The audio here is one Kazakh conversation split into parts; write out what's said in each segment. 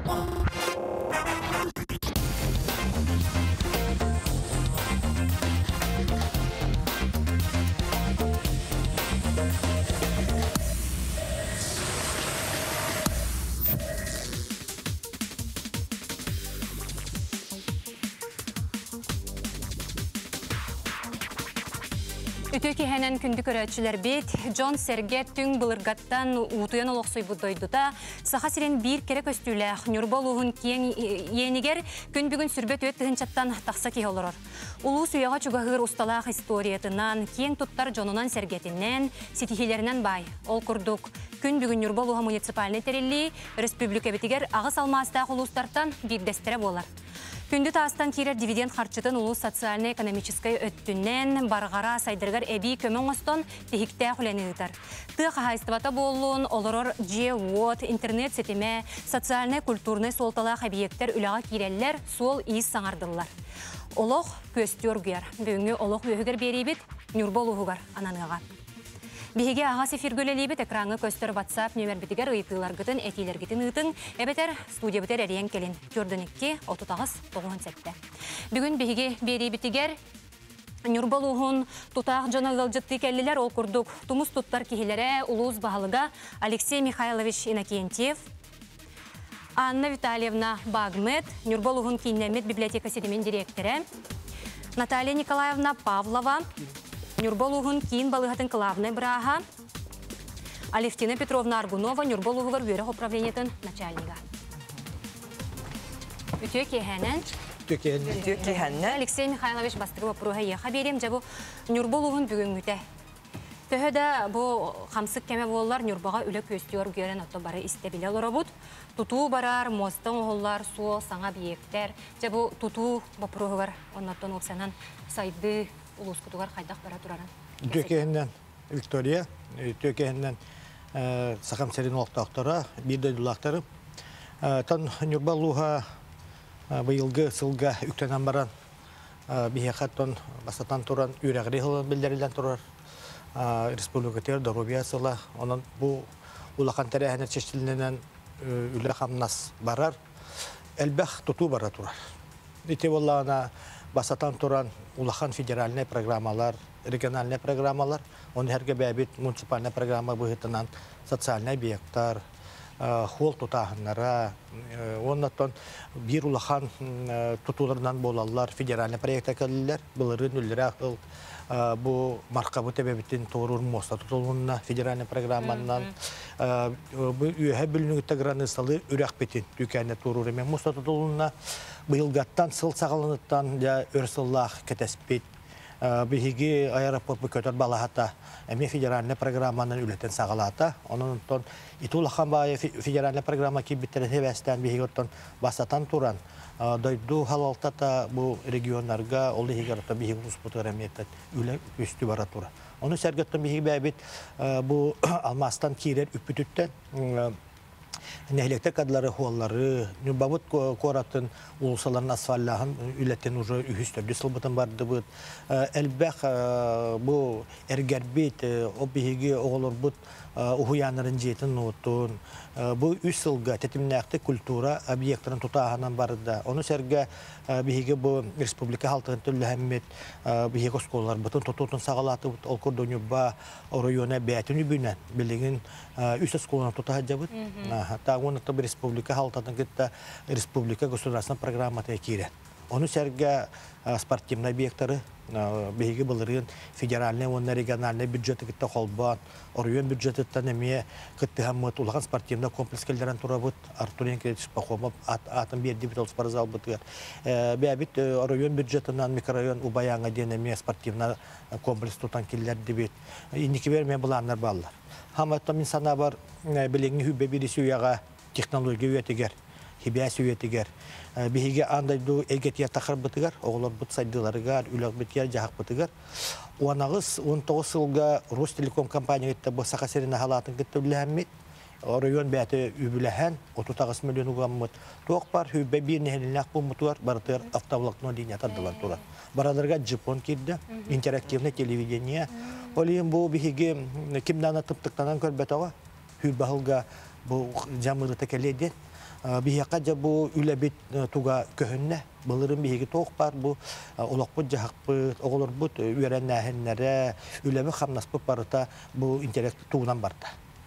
Үтөки хәнән күнді көрәтшілер бет, Джон Сергет түң бұлырғаттан ұтуян олықсой бұддойдыда, саха сирен бір керек өстілі, нүрбол ұғын кейін енігер күн бүгін сүрбет өттігін чаттан тақса кей олырыр. Улу сүйаға чуғағыр ұсталақ историятынан, кейін тұттар Джонунан Сергетінен, сетихилерінен бай. Ол күрдік. Күн бүгін нүрбол ұға муниципалны терелі, республика бетігер ағыс алмастағы ұлыстартан бірдестері болар. Күнді тастан керер дивиденд харчытын улу социально-экономической өттінен барғара сайдырғар әбі көмін остон техікті құләні ұтар. Тық хайстывата болуын олырыр же-вод, интернет сетеме, социально-культурный солталақ объекттер үліға керелер сол иіс саңардылар. Олық көстер гүйер. Бүгінгі олық өйігер берейбет нүрбол ұғығар ананыға. Беге ағасы фиргөлелейбет экраңы көстер WhatsApp нөмер бітігер ұйпылар күтін, әтейлер күтін ұйтын, әбетер студия бітер әрен келін. Көрдінікке 39 сәтті. Бүгін беге бері бітігер нүрбол ұғын тұтақ жанағыл жытты кәлілер ол күрдік. Тұмыз тұттар кейлері ұлуыз бағалыға Алексей Михайлович Иннокентьев, Анна Витальевна Багмет, нүрбол ұғын кейіннәмет библиотека седемен директоры, Наталья Николаевна Павлова, Нюрбол ұғын кейін балығатын клавны бұраға, Алевтина Петровна Аргунова, Нюрбол ұғығыр өріқ управлениетін начальниға. Үтіе кейхәнен. Алексей Михайлович бастығы вапыруға еға берем, жабы Нюрбол ұғын бүгін үті. Төхеді бұл қамсық кәме болылар Нюрбаға үлі көстер көрен отто бары істебілі олары бұд. Туту барар, мостың оғылар, суы, саңа бейектер. Жабы туту вапыруғығыр, оннаттан олсанан сайды улус кутугар хайдах бара тураран. Төкеһеннән Виктория, төкеһеннән сахам серин вакыттары, бирдә дулактары. Тан Нюрбалуга быелгы сылга үктәнән баран бихәттән басатан туран үрәгри хылын белдерелән турар. Республика тер дорубиясыла, онан бу улахан тәрәһенә чәчтилнән үлә хамнас барар. Әлбәх туту бара турар. Ите валлана басатан туран улахан федеральный программалар, региональный программалар, он herge бәбит муниципальный программа бұғытынан социальный объекттар, хол тұтағынлара, оннаттан бір улахан тұтуларынан болалар, федеральный проекта кәлілер, бұлырын үллері ақыл, бұл марқа бұты бәбіттен тоғырыр моста тұтылуына федеральный программанан, үйе бүлінігітті ғыраны салы үрәқ бетін түкәне тоғырыр емен моста тұтылуына, бұйылғаттан сыл сағалыныттан өрсыллақ кәтәспет, Бихиги аэропорт көтөр балахата эми федеральный программанын үлетен сагалата. Онун итулахан бай федеральный программа кибиттере хебестен бихиготтон басатан туран. Дойду халалтата бу региондарга олы хигерта бихигус путараметтет үле үстү бара тура. Onu sergöttön bihi bäbit bu almastan kirer üpütütten Nehlekte kadları hualları, nübabut koratın ulusaların asfallahın ületten ucu ühüstördü sılbıtın vardı bu. Elbək bu ergerbet, o bihigi oğulur bu uhuyanların jetin notun. Bu üç sılga tetimnəkti kultura obyektlerin tutağından vardı. Onu serge bihigi bu Respublika haltığın türlü hemmet bihigi oskolar butun tututun sağalatı ol kurdu nübba o rayona bəyətin übünen bilgin üç oskolarını tutağıca bu. Hatta onu tabi Respublika haltığın gitti Respublika государственная программа tekire. Onu serge спортивный объекттары беги булырын федеральный, он региональный бюджеты китте холбан, орыйын бюджеттен эме китте хаммат улган спортивный комплекс келдерен турабыт, Артурен кредит пахомап атын берди бит ол спортзал бытыр. Бәбит орыйын бюджетинен микрорайон убаяңа денеме спортивный комплекс тутан келдер дебит. Индики берме буланнар баллар. Хаматта мен сана бар билеңи хүббе бириси уяга технология үетигер, хибяси үетигер. Бихиге андайду эгетия тахар бытыгар, оғылар бұт сайдыларыгар, үләк бітер жағық бытыгар. Оанағыз 19 сылға Ростелеком компания кетті бұл сақасеріне халатын кетті біләммет. Район бәті үбіләхән, 30 миллион ұғаммыт. Тоқ бар, хүббе біріне хелінләқ бұл мұтуар, барытыр автовлакно дейін атардылар тұрар. Барадырға джипон керді, интерактивный телевидение. Олейін бұл бихиге кімдана тыптықтанан көрбет оға, хүббе бұл жамыры тәкелейден. Бihiyaka ja bu ülebit tuga köhünne. Bılırın bihigi toğuk bar bu olakbut jahakbut, oğulurbut üyeren nähenlere, ülebi xamnasput barıta bu internet tuğunan barda.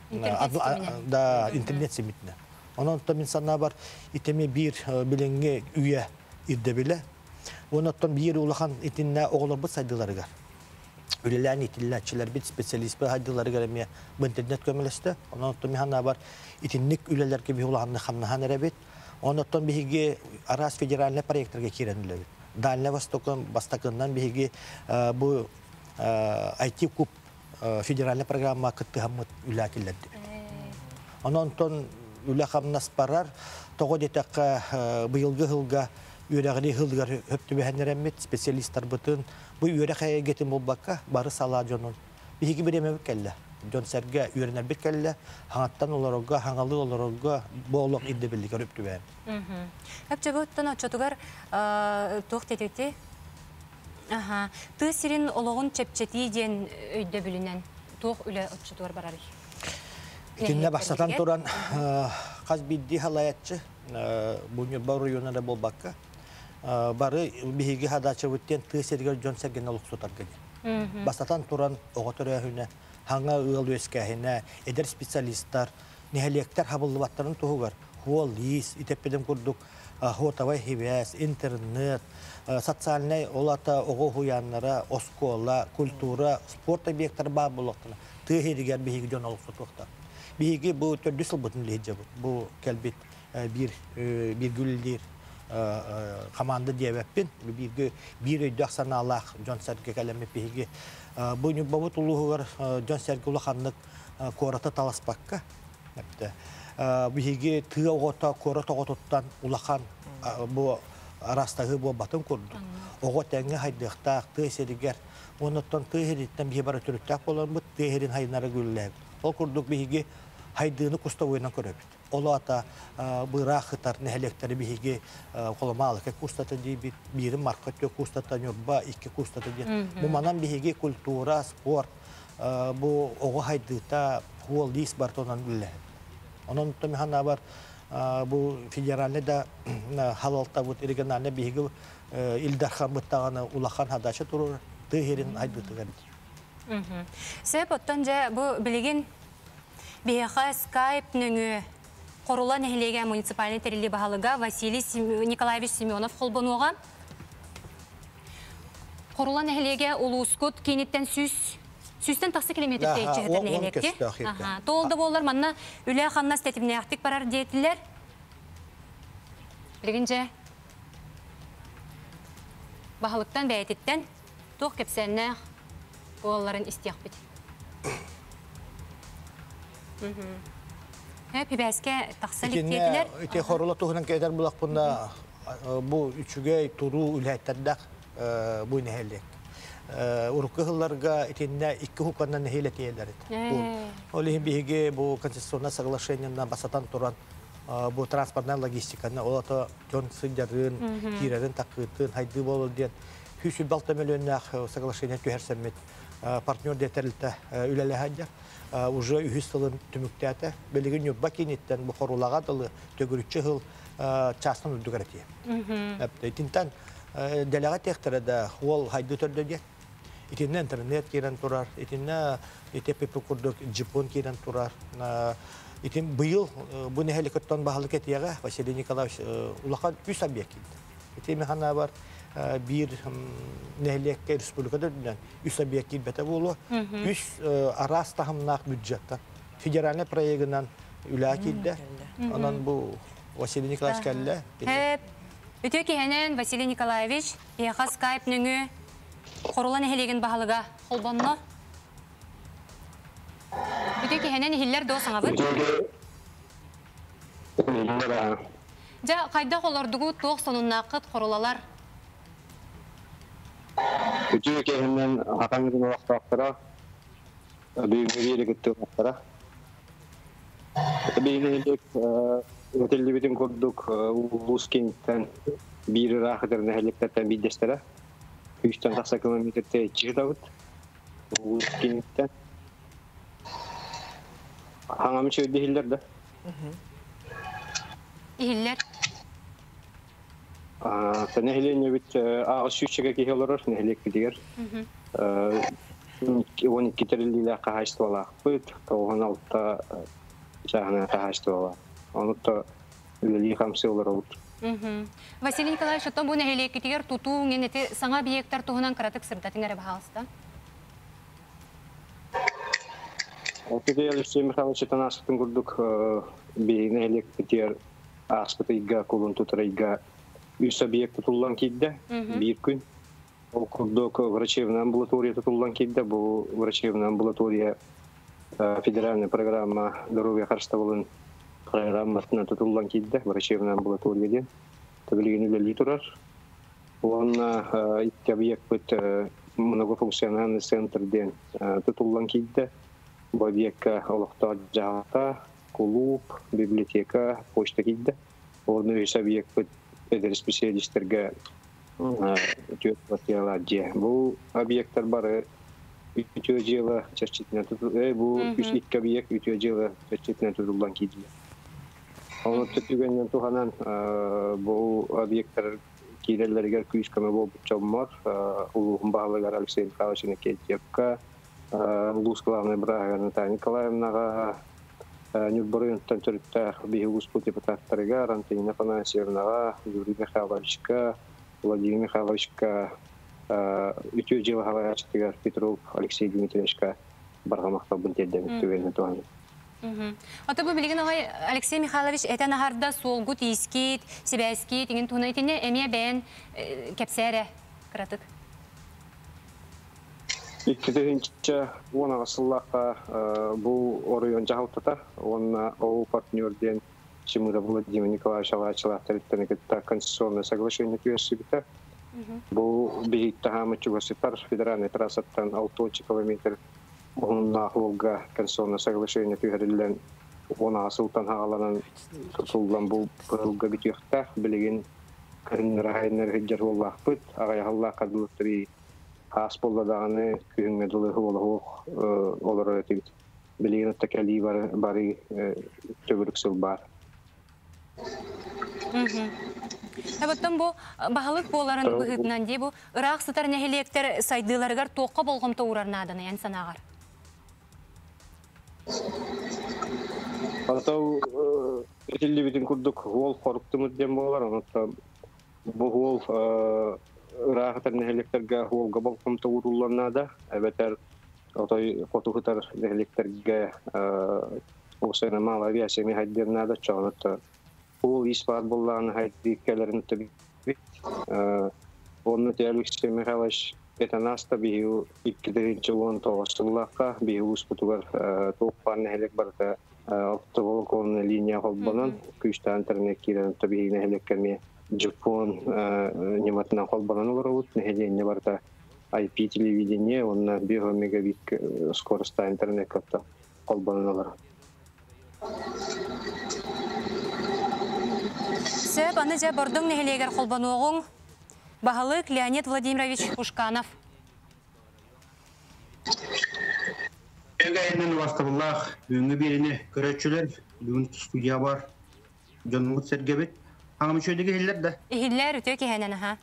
Da internet simitine. Onun tam insanlar var itemi bir bilenge üye irde bile. Ondan bir ulakan itinne oğulurbut saydıları gar. Ülelerin itillatçılar bir spesyalist bir haydıları garamiye bu internet kömeleste. Ondan sonra var itinlik üleler gibi ulağını xamnahan erebit. Ondan bihigi Aras federalne proyektlerge kirendiler. Dalne Vostok'un bastakından bihigi bu IT kup federalne programma kıttıhamıt ülakillerdi. Ondan ülakam parar toğu detakka bu yılgı hılga üyeğini hılgar höptü behenleremmet spesyalistler bütün bu üyeğe getim bulbakka barı salajonun bihigi bir ememek kelle. John Serge üyener bir kelle hanattan olarak hangalı olarak bu olak idde birlik höptü behen. Hep çabuktan açıtıgar toğ teteti. Aha. Tığ sirin oloğun çepçeti diyen öйde bilinen toğ üle açıtıgar bararı. İtinne başlatan turan kaz biddi halayatçı bunu barı yönere bulbakka barı bihigi hadaçı vütten tığ serger John Serge'nin oluk tutar gene. Başlatan turan oğutur hüne hanga ığıl öskahine eder spesyalistler niheliyekler habıllıvatların tuğugar. Huol lis itepedem kurduk hotavay hibes internet sotsialne olata oğu huyanlara oskola kultura sport obyektleri bağ bulaktılar. Tığ hediger bihigi John oluk tutukta. Bihigi bu tördüsül butun lehce bu kelbit bir güldir kamanda diyevepin bir öydük sana Allah John Serge kalemi bihigi bu nübabut uluğugar John Serge ulağanlık korata talaspakka bihigi tığ oğota korata oğuttan ulağan bu arastağı bu batın kurduk oğut enge haydıqtaq tığ seriger ondan tığ heritten bir bara türüttak olan bu tığ herin haynara güllek ol kurduk bihigi haydığını kusta oyuna köröbüt. Ola ata bıra xıtar nehelekteri bihigi kolamalı ke kustata di birim market yok kustata nyoba iki kustata di. Bu manan bihigi kultura sport bu oğu haydıta huol lis bartonan gülle. Onun tumi hana var bu federalne da halalta bu iriganane bihigi ildarxan bıttağını ulaqan hadaşa turur tığerin haydıtı gani. Sebep ottanca bu bilgin Беха Skype нөңі Қорулан әхілеге муниципальный терілі бағалыға Василий Николаевич Семенов қолбануға. Қорулан әхілеге Улускот кенеттен сүстен тақсы километр тейчі ғыдырны әхілекте. Толды болар манна үлі қанна стетіміне ақтық барар дейтілер. Білгінже бағалықтан бәйететтен тоқ кепсәніне боларын істияқ бет. Pibəskə taxsalik deyidilər. İti xorula tuğunan kədər bulaq bunda bu üçügey turu ülhətlərdək bu nəhəllik. Urukı hıllarga itinə iki hukandan nəhələ deyirlər. Olihim bihigi bu konstitusiyona sağlaşeniyondan basatan turan bu transportdan logistikana olata John Sıdjarın, Kirərin taqıtın, haydı bolu deyən hüsül balta milyonnak sağlaşeniyon tühərsəmmet partnyor detəriltə ülələ həcə. Уже ühüstülün tümüktəte belirgin yobba kenitten bu xorulağa dalı tögürütçü hıl çasının ürdüqərətiyə. İtinten delegat tektirədə huol haydı tördü deyək. İtinne internet kiren turar, itinne tepepi kurduk Japon kiren turar. İtin bu yıl bu nehelikottan bahalık etiyağa Vasily Nikolaevich ulaqan 3 obyekt. İtin mehana var. Bir nehliyekke respublikada dünden 3 obyekt bete bolu. 3 aras tahımnak büdjettan. Federalne proyeğinden ülakilde. Ondan bu Vasily Nikolaevich kelle. Hep öteki henen Vasily Nikolaevich yağa Skype nöngü Qorulan ehlegin bahalıga holbanno. Öteki henen hiller do sana bın. Ja kayda qolardugu toq sonunna qıt qorulalar. Öteki henen hakanın vaqtaqtara büyüğüyle gitti vaqtara. Beynelek ötellibitin kurduk Luskin'ten bir rahatlarına helikopterden bir destere. 3'ten taksa kilometre çıkıdavut. Luskin'ten. Hangamı şöyle değiller de. İhiller. Нехилене бит агысучыга кихелорор нехилек бидигер. 12 терилиле кахаштыла. Бит тоған алта жағына кахаштыла. Онутта үлели хамсылар ут. Василий Николаевич, то бу нехилек китигер туту ngенете саңа биектар туһунан каратык сырдатыңар баһалыста. Океде Алексей Михайлович танастын курдук би нехилек битер аспытыга кулун тутарыга үс объект тутулган кийде бир күн. Ол курдук врачебная амбулатория тутулган кийде. Бу врачебная амбулатория федеральная программа здоровья харштабылын программасына тутулган кийде. Врачебная амбулатория ден. Табилген үлели турар. Он икки объект бит многофункциональный центр ден тутулган кийде. Бу объектка олохта жаата, клуб, библиотека, почта кийде. Он үс объект бит педер специалисттерге өтөп батыяладжы. Бу объекттар бары үтө жылы чачитне тутулган. Бу үс икки объект үтө жылы чачитне тутулган кийде. Onu tütügenden tuhanan bu obyektler kirellerger küyüskeme bolup çalmar. Uluğun bağlıgar Alexey Mikhailovич'ine Ketiyevka, Ulus Главная Брага Наталья Николаевнаға, Нюрборыновтан түрітті бейгіз депутаттарыға, Антонина Афанасьевнаға, Юрий Михайловичка, Владимир Михайловичка, үтө жылы халайачтыгар Петров Алексей Дмитриевичка барғамақта бұнтеден түгенен туғаны. Ата бу билген агай Алексей Михайлович этен агарда солгут искит, себескит, деген туна итине эмия бен кепсере кратык. Иккетенче она асыллака бу оройон жаалтата, он ол партнерден Чемыра Владимир Николаевич Алачалахтарыттан кетта конституционное соглашение түесибите. Бу бейитта хамы чугасытар федеральный трассаттан 6 километр Онна Волга конституционное соглашение түгәреллән она асылтан хагаланан тутулган бу пырылга битехтә билеген кырынрайнер хәҗәр Аллаһ бит агай Аллаһ кадылтри хас булдаганы күңгә дулы хулык олар әйтеп билеген тәкәли бары төбөрксел бар. Әбәттән бу баһалык боларын быһытнан ди бу Ирак сытар нәһилектер сайдыларгар тоққа болгым тоурарнаданы ян санагар. Атау этилибитин курдук гол корктумуз дем болар, онта бу гол Ирактар нәһилектерге голга болгым тоурулларнада, әбәтер атай фотохутар нәһилектерге осына мал авиация мехаддернада чагында ол испар болланы хайдиккелерин төбит. Онны Алексей Михайлович Петанаста бию 2019 бию успутугар тоқпан нәһилек барда автоволоконная линия холбанан күчтә интернет кирен төбит нәһилеккәме Жапон нематна холбанан барут нәһилек барда IP телевидение онна 1 мегабит скоростта интернет катта холбаналар. Сөп аны жа бордың нәһилегер холбанугың Баһалык Леонид Владимирович Пушканов. Эгайнен вастабыллах бүгүнгү бирине көрөчүлөр бүгүн студия бар. Жонмут Сергебет. Аңам шөйдеги хиллер да. Хиллер өтө кехенен ха.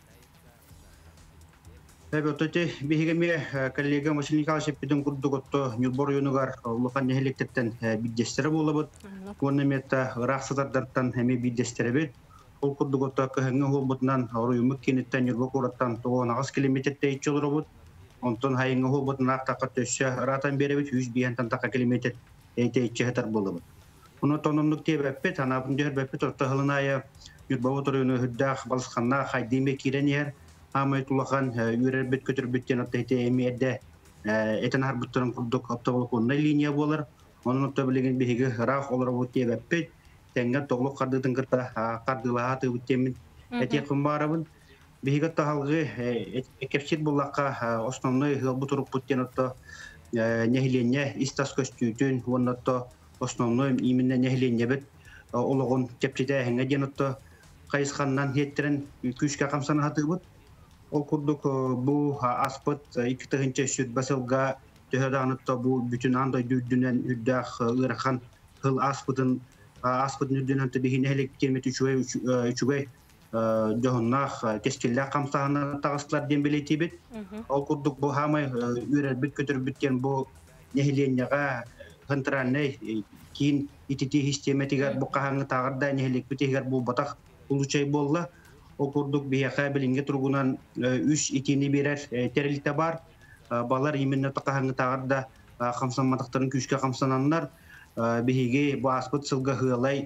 Өтөтө бигеме коллега Василий Николаевич биден курдуготто Нюрбор юнугар улухан нехилектен биддестери болобут. Коннемета рахсатардан эми биддестери бет. Ол курдуготто кыһыңы холбутунан оройумук кенеттен Нюрбор кураттан 9 километрде ичилробут. Онтон хайыңы холбутунан актакка төссө ратан беребит 100 биянтан така километр эйте ичетер болобут. Уну тономдук тебеппет анабын жөрбеппет ортохылыная Нюрбор төрүнө хүддах балсыканна хайдыме киренер Амай тулахан үрербет көтөрбөттен аттайты эмиэдде этен арбыттырын курдук автоволоконная линия болар. Онун отто билеген биһиги рах олорбут тебеппет тенге тоглук кардытын кырта кардылаа тыбыттемин этекин барабын. Биһиги тахалгы экепсит буллакка основной хылбут уруппуттен отто нехиленне истас көстүүтүн оннотто основной именно нехиленне бет ологон тепчите хеңе ден отто кайысканнан хеттерин күчкө камсана хатыбыт. Ол курдук бу аспыт 2-нче сүт басылга төһөдәнетте бу бүтүн андай дүдүнен үддах ырхан хыл аспытын аспыт нүдденен тибихин элек кемет үчүгөй жохуннах кескилле камсагына тагыстылар дембелетибит. Ол курдук бу хамай үрербит көтөрбүткен бу нехиленняга контрольный кийин итити системетигер бу кахаңы тагырда нехилек битигер бу батак улучай болла. Ол курдук бияка билинге тургунан 3 итини берер терилте бар. Балар именно кахаңы тагырда камсанмадыктарын күчкө камсананнар. Биһиге бу аспыт сылга хылай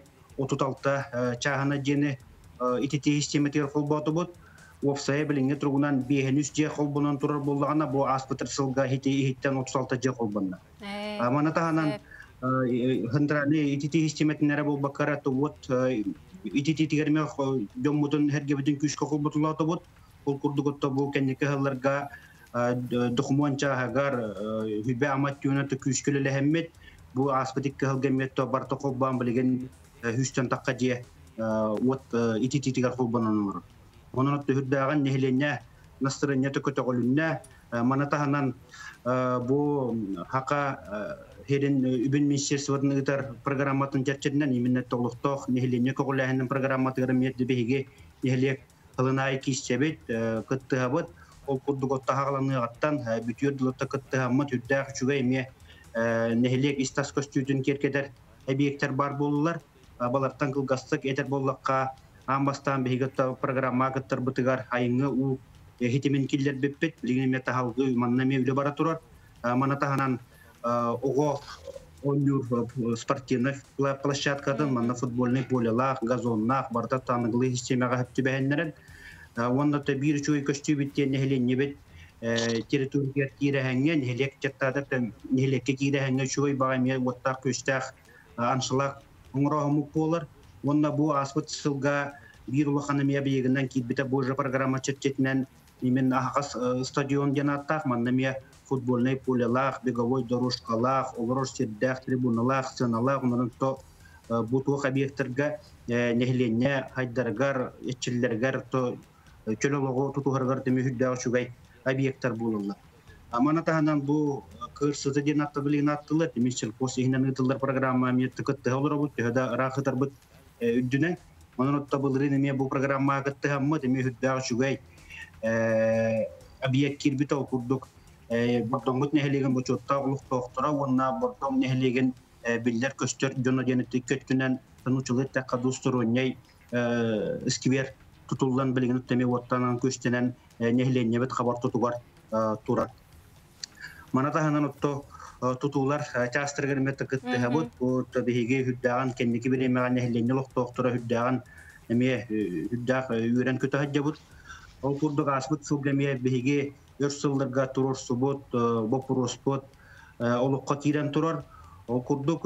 36 чагына жени итити системетигер колботубут. Офсай билинге тургунан бехенүс же колбонон турар боллагана бу аспыт сылга хиттен 36 же колбонна. Мана таханан хындраны итити системетинере болбаккара вот итити тигерме жоммутун хергебитин күчкө колботулатыбыт. Ол курдугутта бу кенеке халларга документча хагар хүбе амат юнаты күчкөлө хеммет бу аспытик кылгеметто барта колбан билген хүстен такка же вот итити тигер колбонон. Онон төһүрдәгән нехленне настроение төкөтөгөлүнне манатаһанан бу хака херин үбүн министерствоның гитар программатын жачыдынан именно толуктох нехленне когулаһынын программатыгы метде беге нехлек кылынай кисчебет кыттыгабыт ол курдуготта хагаланыгаттан бүтүрдүлөттө кыттыгаммат үддәк чугай ме нехлек истас көстүтүн керкедер объекттер бар болулар балартан кылгастык этер боллакка амбастан бегетта программа кыттыр бытыгар айыңы у хитимин киллер беппет билгеме тахалгы маннаме үлө бара турар манатаханан ого онюр спортивный площадкадан манна футбольный полелах газоннах барта таныглы системага хөттүбәһеннәрен онда да бир чуй көстү биттен нехленне бет территория кирәһәнгән нехлек чаттадыр нехлекке кирәһәнгән чуй багаме вотта көстәх аншылак оңрохмук болар. Онда бу аспыт сылга бир улаханамия бегеннән китбите божа программа четтетнән именно ахас стадион янаттак маннамия футбольный полелах, беговой дорожкалах, огороддах, трибуналах, сценалах, оннан то бутук объекттерге нехленне хайдаргар, этчиллергер то чөлөгө тутугаргар теме хүддәг чугай объекттер булулар. Манатаһанан бу кырсыты ден аттылыгын аттылар, демесел пос ихнен ытылар программа метте кытты олорбут, да рахытар бут үддүнө. Онон табылрын эме бу программа кытты хамма теме хүддәг чугай объект кирбит окурдук. Бортоңгут нехлеген бочотта улук токтора, онна бортоң нехлеген биллер көстөр жона денетти көткүнөн тынучулык такка дустуруняй сквер тутулган билген теме оттанан көстөнөн нехленне бет хабар тутугар турат. Манатаһанан отто тутулар частырган метте кытты хабут отто биге хүддаган кенники биремеган нехленне лук токтора хүддаган эме хүддаг үрен көтө хаджабут. Ол курдук асбыт сулгеме биге өрсылдырга турор субот бопуроспот олукка кирен турар. Ол курдук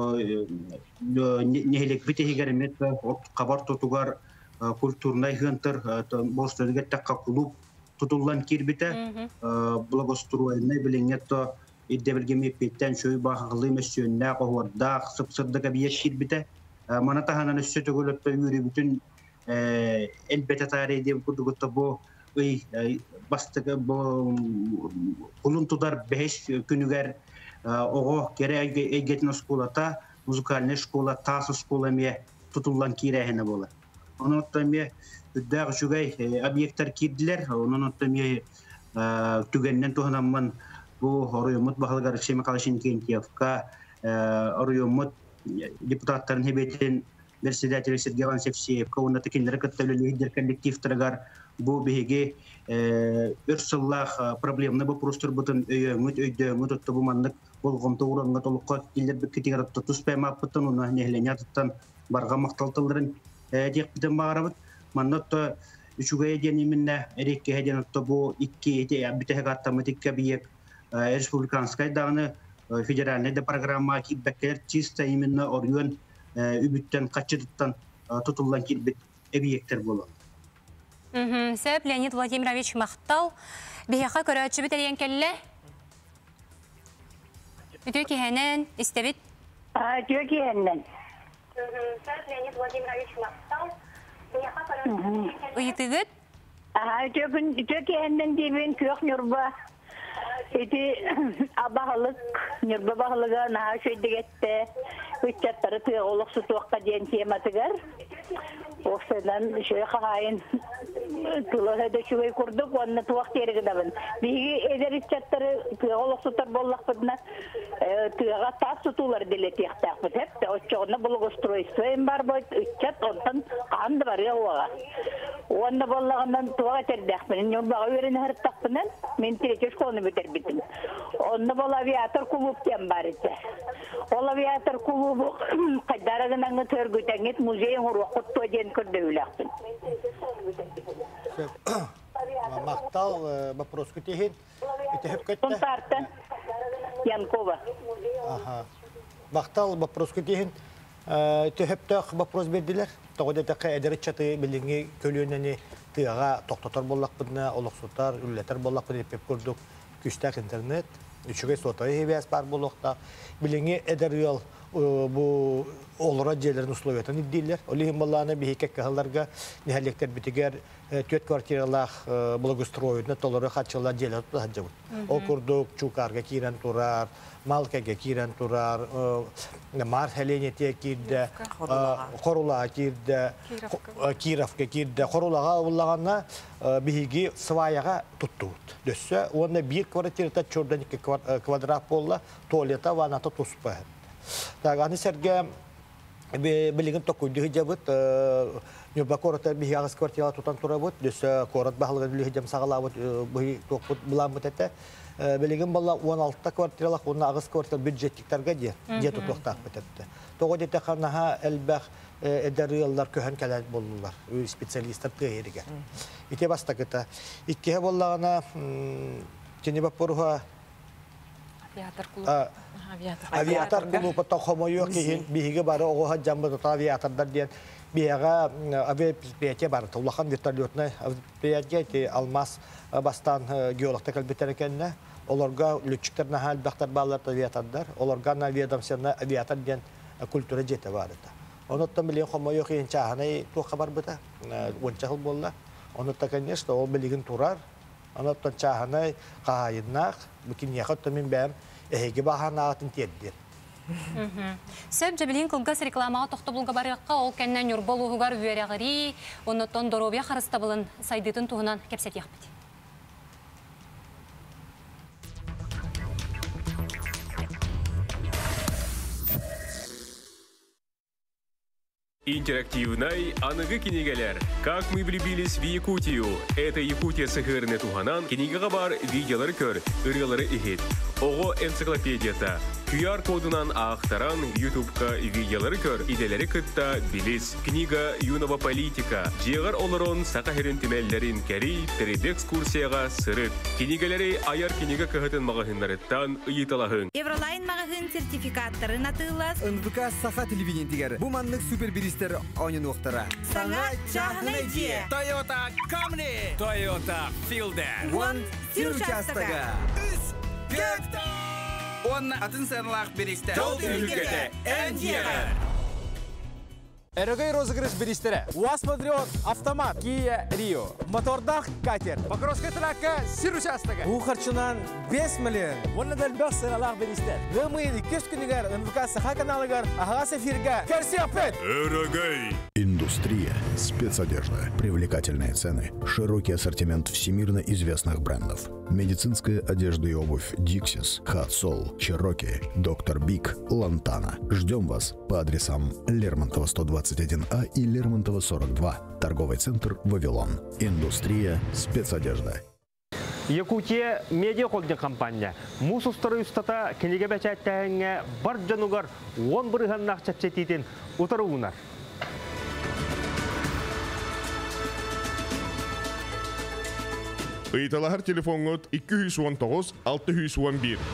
нехлек битегер метте кабар тутугар культурный хынтыр бостырга такка клуб тутулган кирбите благоустроенный билингетто иддебелгеме петтен шөй багылы мессөннә коворда сыпсырдыга бие кирбите манатаһанан өссөтөгөлөттө үрү бүтүн элбете тари деп курдугутта бу бастыгы кулун тудар 5 күнүгер ого керек эгетин школата музыкальный школа тас школа ме тутулган кирәһенә була. Онон тәме үддәг шугай объекттер кирдилер. Онон тәме түгеннән туханамман бу орыймыт баһалгар Шеме Калашин Кентьевка орыймыт депутаттарын хебетен председатель Сергей Иванович онда текенлер каттылы лидер коллективтергар бу беге өрсөллах проблемны вопростар бутын өйдөңүт оттубумандык болгонто уранга толукка килер бекетигер туспайма аппытын уна нехленяттан барга макталтылдырын деп битен багарабыт маннатта үчүгө ден именно эрекке хеден отто бу 2 битеге автоматикка биек республиканская дагы федеральный программа кибекер чисто именно оргон үбүттен качыттан тутулган кирбит объекттер болот. Сөп Леонид Владимирович мактал бияка көрөчү бителген келле. Үтөки хенен истебит. Үтөки хенен. Сөп Леонид Владимирович мактал бияка көрөчү. Уйтыгыт? Үтөки хенен дебен көк нурба. İti abahalık, nürbe bahalıga naha şöydegette, üç-çatları tüye oluk sutuakka diyen tiyematıgar. Oxadan şöyle kahayın tulağı şöyle kurduk, onunla tuak terigi dabın. Bihi eder üç-çatları tüye oluk sutar bollak bıdına, tüyeğe taas tutular dileti yaktak bıd. Hep de oçağına buluk ustroystoyun var boyut, üç-çat ondan kandı var ya oğa. Onda bollağından tuağa terdak bıdın. Nürbağı verini hırttak bıdın, men tireçöş konu biter bitim. Onda bol aviatör kulüp diyen var ise. Ol aviatör kulübü kadaragından törgüten et muzeyin huruq kuttu diyen kürdüğülaktın. Мақтал вопрос күтейін. Үтігіп көтті? Тунтартан Янкова. Мақтал вопрос күтейін. Үтігіптіқ вопрос берділер. Тоғыдетіқі әдірі чаты біліңі көлінені тыға тоқтатар болақ бұдына, олықсутар, үллетер болақ бұдына епеп көрдік. Күштәк интернет, үшіге сотайы хебес бар болықта. Біліңі әдір ел bu олыра жерлерін условиятын иддейлер. Олығын балағына бейкек кағыларға нәхәлектер бітігер төт квартиралақ благоустроюдны толыры қатшылар жерлер тұтыға жабыд. Ол күрдік чукарға кейрен тұрар, малкаға кейрен тұрар, мар хәленете кейрді, қорулаға кейрді, кировка кейрді. Қорулаға олағына бейге сваяға тұттуыд. Дөссі, онда бір квартирата чордан 2 квадрат болла, туалета ваната тұспайды. Так, аны сәрге білігін тоқуйды жабыд, нөбі қораты бігі ағыз квартирала тұтан тұра бұд, дөсі қорат бағылған білігі жам сағала бұд, бұғы тоқпұд бұлан бұд әті. Білігін бала 16-та квартиралақ, оны ағыз квартирал бюджеттіктарға де тұтуқтақ бұд әті. Тоғы деті қанаға әлбәқ әдәрі еллар көһен кәләл болулар, специалистар түйеріге. Ите баста кіта. Иккеге болағына кені бап бұруға авиатор клубы тохомойо кейін биһиге бары оғыға жамбы тұта авиатордар дейін биһиға авиапредприятие бары тұлақан вертолетный предприятие алмаз бастан геологта кәлбеттер екеніне оларға летчиктер нахал бақтар балар авиатордар оларға ведомственный авиатор дейін культура жеті бары. Оныттан білген хомойо кейін чағынай туаққа бар бұта ончағыл болла. Онытта, конечно, ол білген тұрар. Оныттан чағынай қағайыннақ бүкін яқытты мен бәм әйге баған ағатын тердер. Сөп жабілін қылғас рекламаға тоқты бұлға барыққа ол кәннен үрбол ұғығар үйеріғари, оныттан доробия қарыста бұлын сайдытын туғынан кәпсет яқпыды. Интерактивный анығы кенегелер. Как мы влюбились в Якутию. Это Якутия сығырыны туғанан кенегеға бар видеолары көр, ұрғалары ихет. Оғы энциклопедията. QR-кодынан ақтаран YouTube-ка видеолары көр, иделері күтті билис. Книга юного политика. Жеғар олырын сақа херін темеллерін кәрі, тіреді экскурсияға сырыт. Кенегелері аяр кенеге көхетін мағахынларыттан ұйыталағын. Евролайн мағахын сертификаттарын атылас. НВК сақа телевиден тегер. Бұл маңның суперберистер ойын оқтара. Саңа чағын әйде. Toyota Camry. Toyota Fielder. One участага. Gökte. Onun atın sanılaq birikte. Жол ülkede en diğer. Эрогей розыгрыш бериштере. УАЗ Патриот, автомат, Kia Rio, мотордах катер. Покровская трака, сир участага. Бұл қарчынан 5 миллион. Оны дәлбәқ сыралақ бериштер. Гымыйды кеш күнігер, НВК саха каналыгар, ағас эфирга. Кәрси апет! Эрогей! Индустрия. Спецодежда. Привлекательные цены. Широкий ассортимент всемирно известных брендов. Медицинская одежда и обувь Dixis, Hot-Sol, Cherokee, Dr. Big, Lantana. Ждем вас по адресам Лермонтова 121А и Лермонтова 42. Торговый центр «Вавилон». Индустрия. Спецодежда. Якутия медиа холдинг компания. Мус устары устата кенеге бәчәттәңе бар жанугар 10 бұрығаннақ чәпчететін ұтаруғынар. Ыйталахар телефонгот 219-611.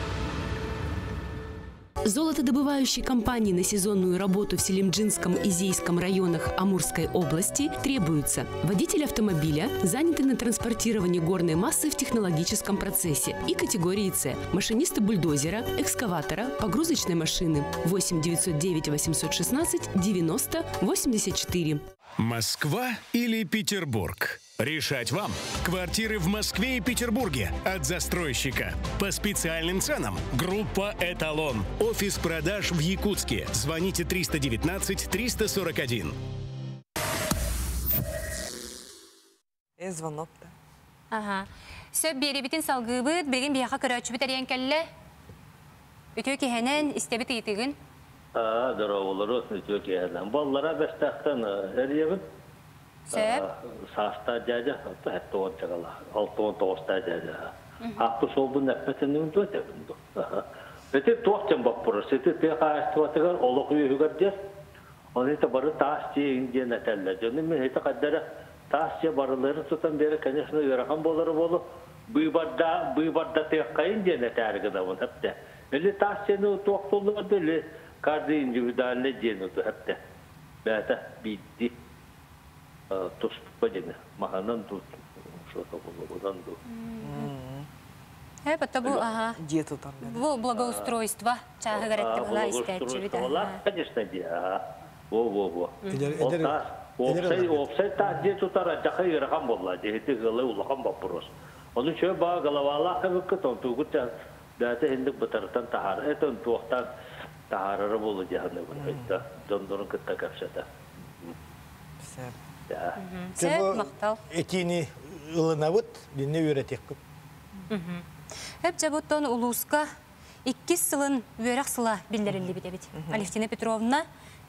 Золотодобывающие компании на сезонную работу в Селимджинском и Зейском районах Амурской области требуются водитель автомобиля, занятый на транспортировании горной массы в технологическом процессе и категории С, машинисты бульдозера, экскаватора, погрузочной машины 8 909 816 90 84. Москва или Петербург? Решать вам. Квартиры в Москве и Петербурге от застройщика. По специальным ценам. Группа «Эталон». Офис продаж в Якутске. Звоните 319-341. Звонок-то. Ага. Сөп беребетін салғыбыд, бірген бияқа көрәтші бітәрен кәлі. Өтеу кехенен істебіт етігін. Здорово, олар өтеу кехенен. Баллара бәстәқтен әребін. Сөп? Саста дәді, әтті он чағала. 6-19 дәді. Ақты солбын әппетінің өтебін. Өтеп тоқтен бап бұрыс. Өтеп тек ағасты батығар, олық үйігір дер. Оны еті бары тас дейінден әтәлі. Жөні мен еті қаддары тасия барылары тұтан бері, конечно, үйрақан болары болу. Бұйбарда тек қайын дені тәргі дамын әпті. Әлі тасияны тоқтолы барды, әлі карды индивидуальны дені ұты әпті. Бәті бейді тұспы дені. Мағанан тұт. Что-то было, Это было благоустройство. Благоустройство, конечно, да. Во-во-во. Опсай та где тутара жака ираган болла, жехети гылы улахан баппырос. Onun şöyle bağ galavalla kıvıkkı ton tuğutcan dağıtı hindik bıtarıtan tahar. Eton tuğuttan tahararı bolu cihanı bunu. Dondurun kıtta kapsata. Sen maktal. Etini ılınavıt, dinle üretek. Hep cebutton uluska 2 sılın üyerak sıla bildirildi bir de bit. Aliftina Petrovna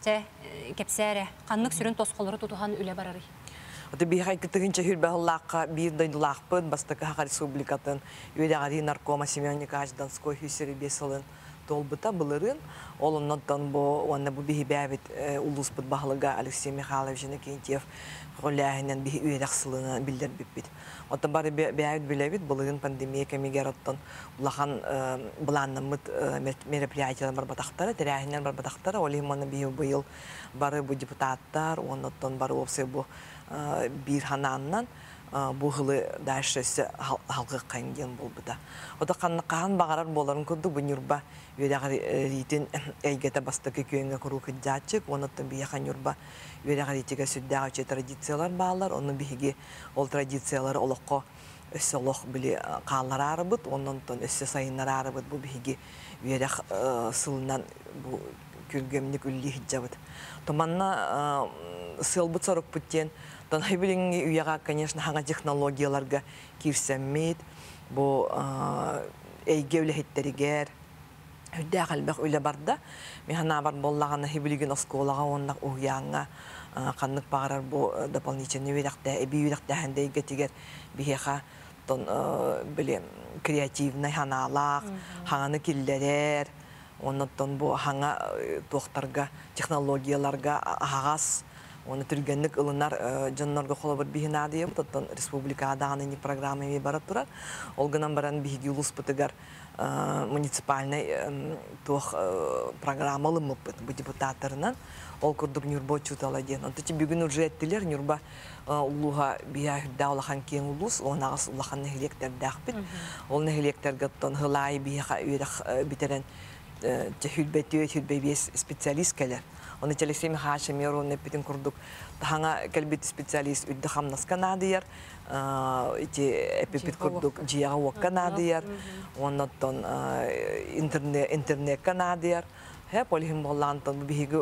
kepsere kanlık sürün toskolları tutuhan üle bararı. Ote bir hay kıtırınca hürbahallakka bir daydılaqqpın bastakı Haqar Respublikatın üyedağari narkoma Semyonika Danskoy hüseri besalın tolbuta bılırın. Olundan bu bihi bäbit uluspıt bahlıga Alexey Mikhailovич'in Kentyev rollähinden bihi üyedağsılığına bildir bipbit. Ote bari bäbit bilebit bılırın pandemiya kemigerattan ulahan bulanamıt merapiyatyalar barbataqtara, terähinden barbataqtara, olihmanı bihi bu yıl bari bu deputatlar, ondan bari opse bu bir hanandan bu hılı dərşəsi halqı qayıngen bolbuda. O da qanın bağarar boların kurdu bu nürba üyedağır ritin eygete bastıqı köyünge kuru kıcatçık, ondan bir yaxan nürba üyedağır ritiga süddəği öçe tradisiyalar bağlar, onun bihigi ol tradisiyaları oluqqa össe oluq bili qallar arabıd, ondan össe sayınlar arabıd bu bihigi üyedağ sılından bu külgemlik ülli hicabıd. Tomanna sılbıt soruk bütten, Tanhay bilingi üyaga, конечно, hanga технологияларга кирсәммит, bu eyge ülehitteriger, hüddä qalbaq üle barda, mehana bar bollagana hibiligin oskolaga onnak uhyanga, qanlık bağırar bu doполнительный üyedakta, ebi üyedakta hende getiger biheqa, ton böyle kreativnay hanalaq, hangаны killerer, ondan bu hanga toxtarga, texnologiyalarga ağas, onu türgenlik ılınar canlarga kolabır bihin adiye bu tattan respublikada anı programı barat durar. Olganan baran bihigi ulus pıtıgar municipalnay toh programmalı mıpıt bu deputatlarından ol kurduk nürba çutala diyen. Ondan bir gün urca ettiler nürba uluha biha hüdda olahan kiyen ulus ona ağız ulahan nehliyekler dağbit. Ol nehliyekler gattan hılay biha biteren hüdbeti spesialist keler. Onu Alexey Mikhailovich onu bitin kurduk. Hanga kelbit spesialist üddaham nas kanadiyar, iti epipit kurduk ciyağı wak kanadiyar, ondan internet kanadiyar. Hep olihim bollantan bihigi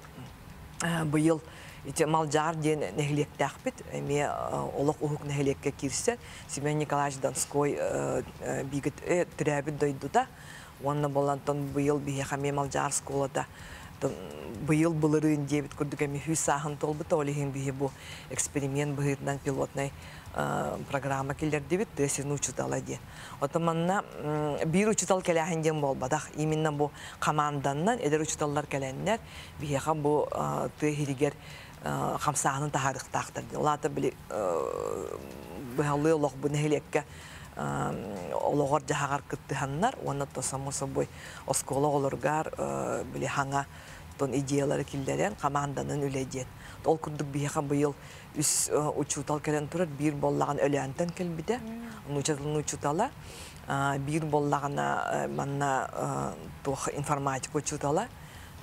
bu yıl iti maljar diyen nehliyek dağbit, emi olaq uhuk nehliyekke kirse, Semyon Nikolaevich Donskoy bigit türäbit doyduda, ondan bollantan bu yıl bihi xame maljar skolada bu yıl bılırın diye bit kurduk emi hüsahın tolbuta olihim bihi bu eksperiment bihirden pilotnay programa keller debit desin uçutala diye. Otomanna bir uçutal kelahinden bolbadak. Iminna bu kamandandan eder uçutallar kelenler biha bu tehiriger xamsahının taharık taqtır. Olata bili bihalı loq bu nehlekke oloğar jahagar kıttıhanlar ona tosamosa boy oskola olurgar bili hanga ton ideyaları killeren kamandanın üleceğin. Ol kurduk biha bu yıl üs uçutal kelen turar bir bollağın ölüyantan kelbide uçutala bir bollağına manna toh informatik uçutala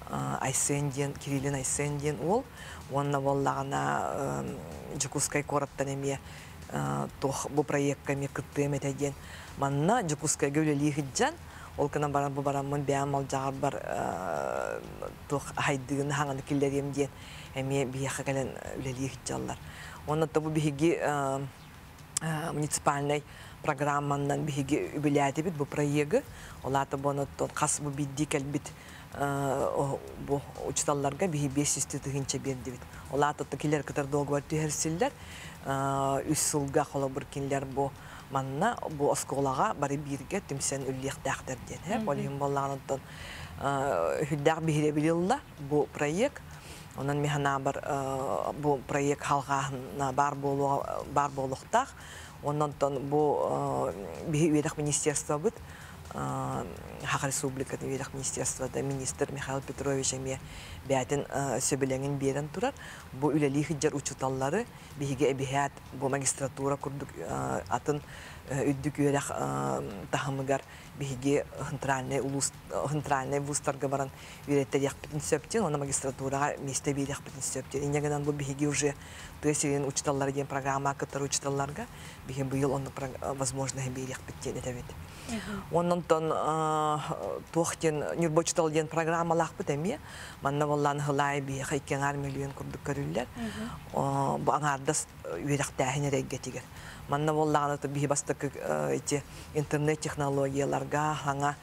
Айсенден, Кириллин Айсенден ол. Онна боллағына Жукускай кораттан еме бұл проектқа ме күттім етеден. Манна Жукускай көлелі хиджан, ол кына баран бұл барамын бәм ал жағар бар хайдығын хаңаны келдер емден әме бияқы кәлін өлелі хиджалар. Онна табу бігі муниципальный программандан биһиги үбүләти бит бу проекты олаты бону кас бу бидди келбит бу учталларга биһи 500 тыгынча берди бит олаты текилер кытар долгор тиһерсиллер үс сылга кола бир кинлер бу манна бу осколага бары бирге тимсен үлликтактер ден олим болланытын хүддәр биһире билилла бу проект онан механа бар бу проект халгана бар болуктак оннан бу биһиверах министерство бит Хак республикатын биһиверах министерствода министр Михаил Петрович эме бәтин сөбелеңин берен турар бу үлели хиджар учуталлары биһиге эбиһат бу магистратура курдук атын үддүк үрах тахымыгар биһиге хынтральный вузтарга баран үйреттер битин сөптен оны магистратурага месте берях битин сөптен инегенан бу биһиге уже тесирин учталлар деген программа кытар учталларга биһи быйыл оны возможно берях битен этебит оннан тон тохтен нюрбочтал деген программалар бит эми манна боллан хылай биһи 2 миллион курдук көрүллер бу аңардас үйрах тахинерегге тигер манна боллаганы биһи бастык эти интернет технологияларга аңа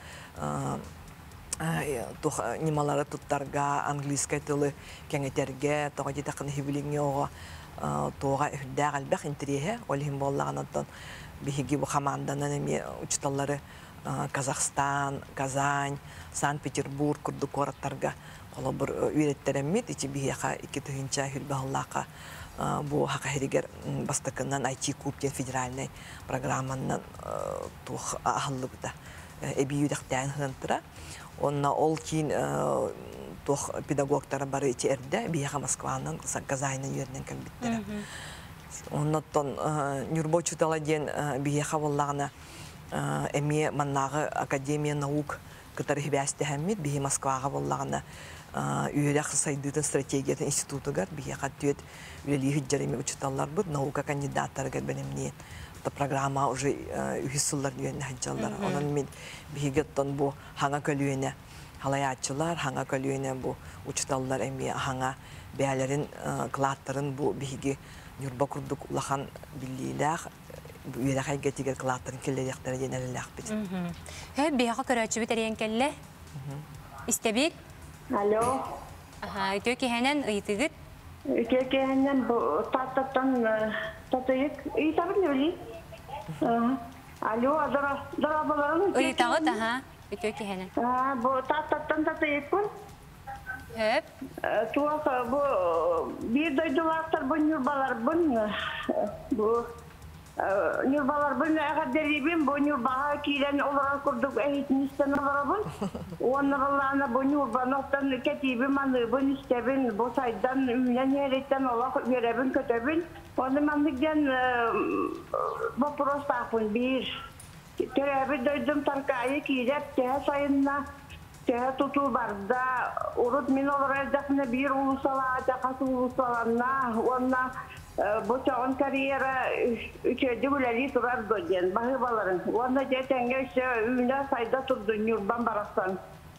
немалары туттарга английский тылы кеңетерге тоҕо такын хибилиңеого тоога үддәг албах интереhe олим боллагандан биһиги бу команданан эми учталлары Казахстан, Казань, Санкт-Петербург курдук кораттарга кола бир үйреттереммит ичи биһиха 2 тыгынча хүлбаһаллака бу хакахиригер бастакынан IT кубтен федеральный программанан тух ахаллыбыта эбиюдактан хынтыра онна ол кин тух педагогтары бары ити эрде биха Москванын Казаньнын үйренен келбиттер оннотон нюрбочу таладен биха боллагына эми маннагы академия наук кытары хибасты хаммит бихи Москвага боллагына үйрәк сайдытын стратегиятын институтыгар биха төт үлели хиджареми учталлар бут наука кандидаттарга белемне та программа уже үһүсүллар дигән хаҗаллар анан мен бигеттон бу хаңа көлүенә халаячылар хаңа көлүенә бу учталлар эми хаңа бәяләрен клаттарын бу биги юрба курдук улахан биллилах үйрәк хәйгәтигә клаттарын келләрәктәр дигәнләр бит бига көрәчү битерән келле истебик алло төки хәнән ыйтыгыт Кекенен bu tattan tatayık iyi tabii öyle. Alo darabaların iyi tağı da ha kekenen. Bu tattan tatayık bu. Hep. Tuğ bu bir duydular bu nurbalar bu nurbalar bu ne kadar deribim bu nurbaha kilen olarak kurduk eğitimisten olarak onlarla bu nurba noktan ketibim anı bu istebin bu saydan ümlen yeretten Allah görebin kötebin onu mandıktan bu prostafın bir terebi duydum tarkayı kirep tehe sayınla tehe tutu barda urut min olarak dakne bir ulusala takası ulusalanna onunla bu çağın kariyera üçüncü büleli turar dögen bahıbaların. Onda jetenge işte ünlü sayda turdu Nurban Baraksan.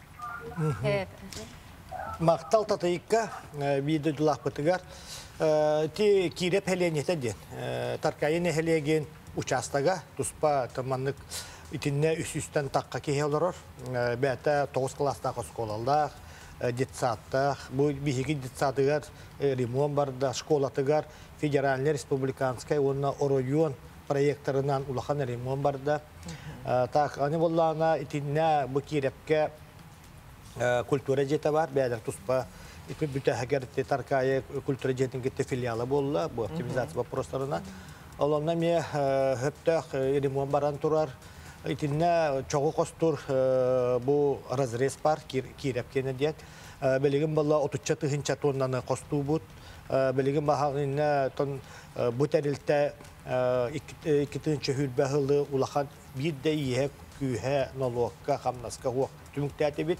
Maqtal tatayıkka bir de dulaq batıgar. Ti kirep heleniyete den. Tarkayın helegen uçastaga tuspa tamanlık itinne üst-üstten takka kehe olurur. Bəyətə 9 klasda skolalda, детсаттах, bu bihigi детсатыгар ремонт барда, школатыгар Федеральный республиканский онна оройон проекттарынан улахан ремонт барда. Так, аны боллана итинне бу кирепке культура жете бар, бәдер туспа ипи бүтәһәгәр таркайы культура жетин кетте филиалы болла, бу оптимизация вопросларына. Олонна ме хөптәх ремонт баран турар. Итинне чоғы костур бу разрез бар кирепкене диет. Белегин болла 30 тыгынча тоннаны косту бут. Белегин баһагына тон бутәрилтә 2-нче хүлбәһылы улахан биддә ие күһә налогка хамнаска хуак түмүктәте бит.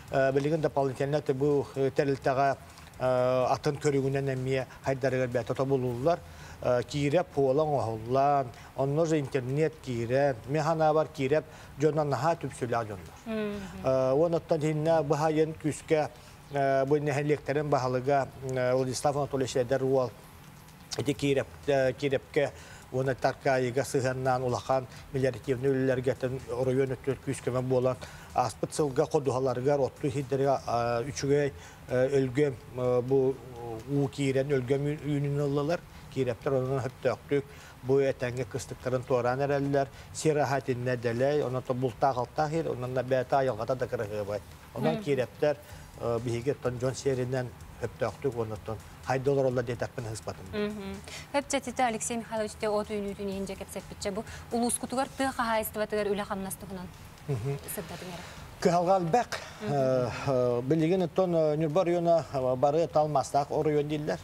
Билеген дополнительно бу терилтага атын көрүгүнөн эмие хайдарыгар бәтө болулар. Киреп полан оһуллан, онно же интернет киреп, механа бар киреп, жонан наха түпсүлө жоннор. Оноттан хинна бахайын күскө бу нехлектерин бахалыга Владислав Анатольевич Эдеруал эти кирепке оны таркайыга сыганнан улахан миллиардивны үлләргәтен район өттөр күскеме болан аспыт сылга кодухаларга отту хиддерга үчүгөй өлгөм бу у кирен өлгөм үнүнөллөр кирептер онун хөттөктүк бу этеңге кыстыктарын туаран эреллер сирахатинне делей оното булта галтахир онунда бета айылгата да кырыгыбай онан кирептер биге тонжон серинен хөттөктүк онотон хайдолар олла детаппен хыспатын. Хөптетите Алексей Михайлович те от үйнүтүн енже кепсеппитче бу улус кутугар тыга хайстыбатыгар үле хамнастыгынан сыддатыңар. Кыгалгал бек билеген тон Нюрбар района бары талмастак о район диллер.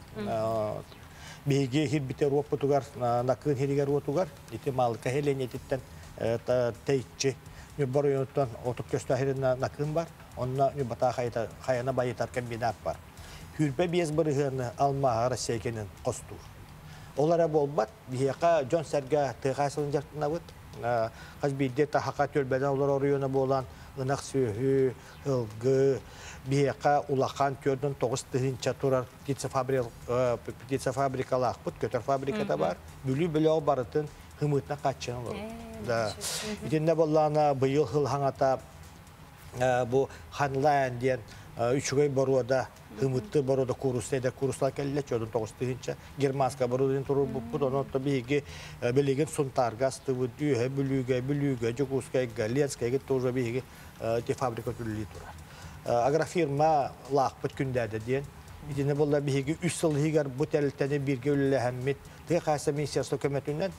Биге хирбитер опутугар накын хиригер отугар итимал кахеленетиттен тейчи Нюрбар районтан отук көстахирин накын бар. Онна Нюрбата хаяна байытар комбинат бар. Хүрпе без бұрығыны алма Россия кенен қостур. Олара болбат, бияқа Джон Серге тығасылын жартына бұд. Қаз бейде тахақа төлбәден олар орыйона болан, ынақ сөйі, ылғы, бияқа улақан көрдің 9 тығынша тұрар птица фабрикалақ бұд, көтір фабриката бар. Бүлі-бүлі барытын хымытына қатшын олар. Итінде болана бұйыл хылхаңата бұл ханлайын ден үчүгөй боруода хымытты борода курустайда курустар келле чодон 9 тыгынча германска боруден туру буппут онотто биги билеген сунтаргасты бүдү бүлүгө жокускай галенскайга тоже биги те фабрика түлли тура агрофирма лакпыт күндәдә ден идене болла биги 3 жыл хигер бутелтене бирге үлле хәммит те кайсы министерство көмөтүнөн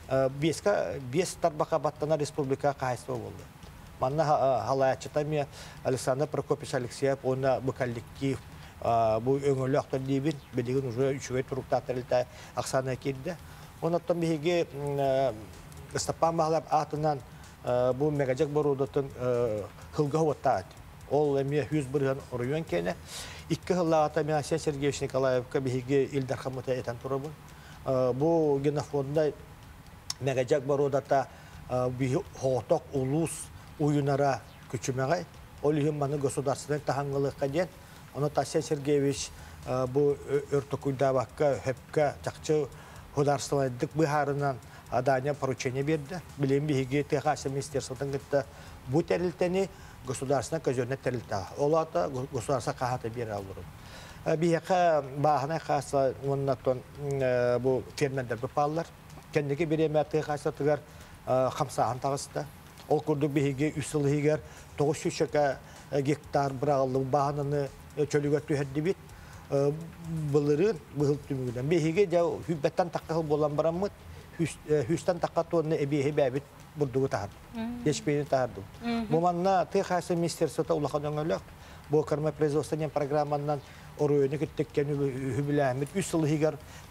5 тарбака баттана республика кайсы болду. Манна халаячытами Александр Прокопьевич Алексеев, он был коллектив, был öngölöktör dibin, bilgin уже üçüge turukta terilta Оксана Кирде. Он оттан биге Степан Бахлап атынан bu megajak borudotun hılga hotat. Ol emye 100 birgan rayон kene. 2 hıllagata Minasiya Sergeyevич Nikolayevka biге Ildar Hamut'a eten turabun. Bu genofonda megajak borudata bir hotok ulus uyunara küçümegay. Olihim bana государственный tahangılıqqa den. Onu Tasya Sergeyevich bu örtüküyda bakka hepka çakçı hudarstavadık biharından adanya поручение berdi. Bilin bihi THS ministerстводан gitti. Bu terilteni государственный közönne terilta. Olata государство kahata bir alırım. Biha bahana khasa onnaton bu fermentler bepallar. Kendiki bir emer THS tıgar 5 antağısta. Ol kurduk bihi 3 yıl higer 900 gektar bırağlı bahanını çölügötü heddibit. Bılırın bıhıl tümüden. Bihi de hübbetten takkahıl bolan baramıt. Hüstten takkatonu ebihi bebit burdugu tahardı. Geçbeyini tahardı. Bu manna THS ministersiyota ulaqadan öyle. Bu karma prezostaniyen programından oruyunu gittikken hübülahmet. 3 yıl higer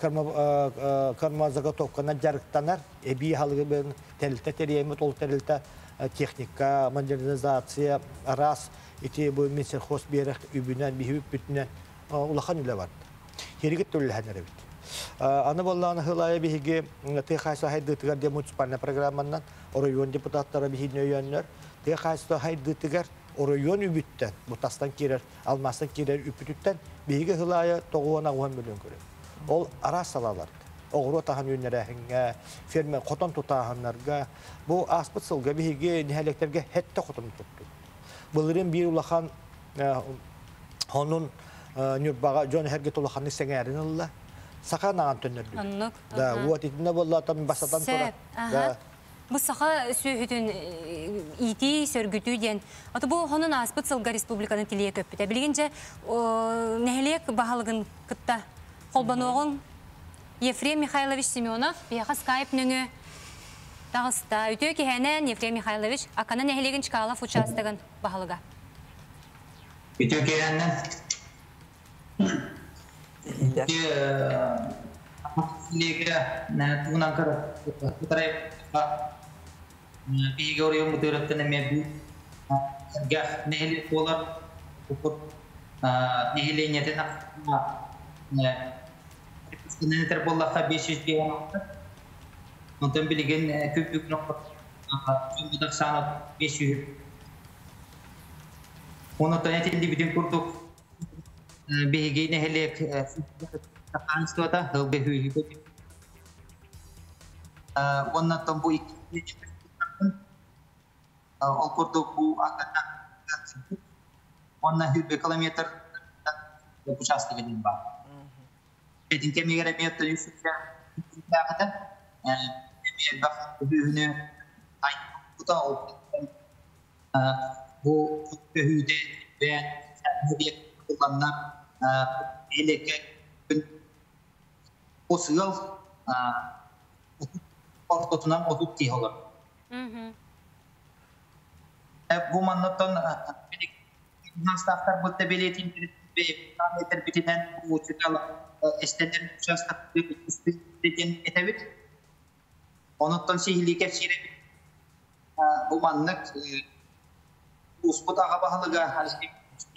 karma zagatovkana jarıktanar. Ebihi halıgı ben terilta teriyemet ol terilta техника, модернизация, раз, эти bu Минсельхоз берег übünen, bihüp bütünen ulaqan üle var. Herigit tüllühənlər evet. Anı bollağını hılaya bihigi THS haydıtıgar diye municipalne programından orayon deputatlara bihini öyenler. THS haydıtıgar orayon übütten, bu tastan kirer, almastan kirer üpütütten bihigi hılaya toğuana 10 milyon görür. Ol ara salalardı. Oğru tahan yönlerine, fermer koton tutahanlarga, bu aspıt sılga bihige nihaleklerge hette koton tuttu. Bılırın bir ulaqan onun nürbağa John Herget ulaqanı sengerin Allah, sağa nağan tönürdü. Anlık. Da, bu atitinde bolla tam basatan sonra. Bu sağa söhütün iti sörgütü diyen, atı bu onun aspıt sılga Respublikanın tiliye köpüte. Bilgince neheliyek bahalığın kıtta kolbanağın Ефрем Михайлович Семенов, бияқа скайп нөңі дағыста. Өте кехенен Ефрем Михайлович, ақанын әхелеген чықалав участығын бағылыға. Өте кехенен. Леге туынан қыры құтарай бейге орайын мұтырыптын әме бұл сәргәқ нәхелі олар нигилениядан Сенатор боллаха 500 бей анықтыр. Онтан білген көпік нұқыр жүмбудақ саны 500. Оны тәнетелді біден көрдік бейгейіне әлек қаныстуада ғылбе хүйі көпік. Оннан бұл ол көрдік бұл ақырдан оннан хүйбе километр участығы дейін бар. Эдин кемегер эмиятта юсуфя дагыда эмият бак бүгүнү айтта ол бу бүгүдө бен сәбиет кылгандар элекке осыл ортотунан отуп тийгилер. Бу маннаттан настафтар бутта белетин параметр битинен учуталы эстендер участок деген этебит. Онуттан сихилике сиреп бу маннык успут ага бахалыга алыстык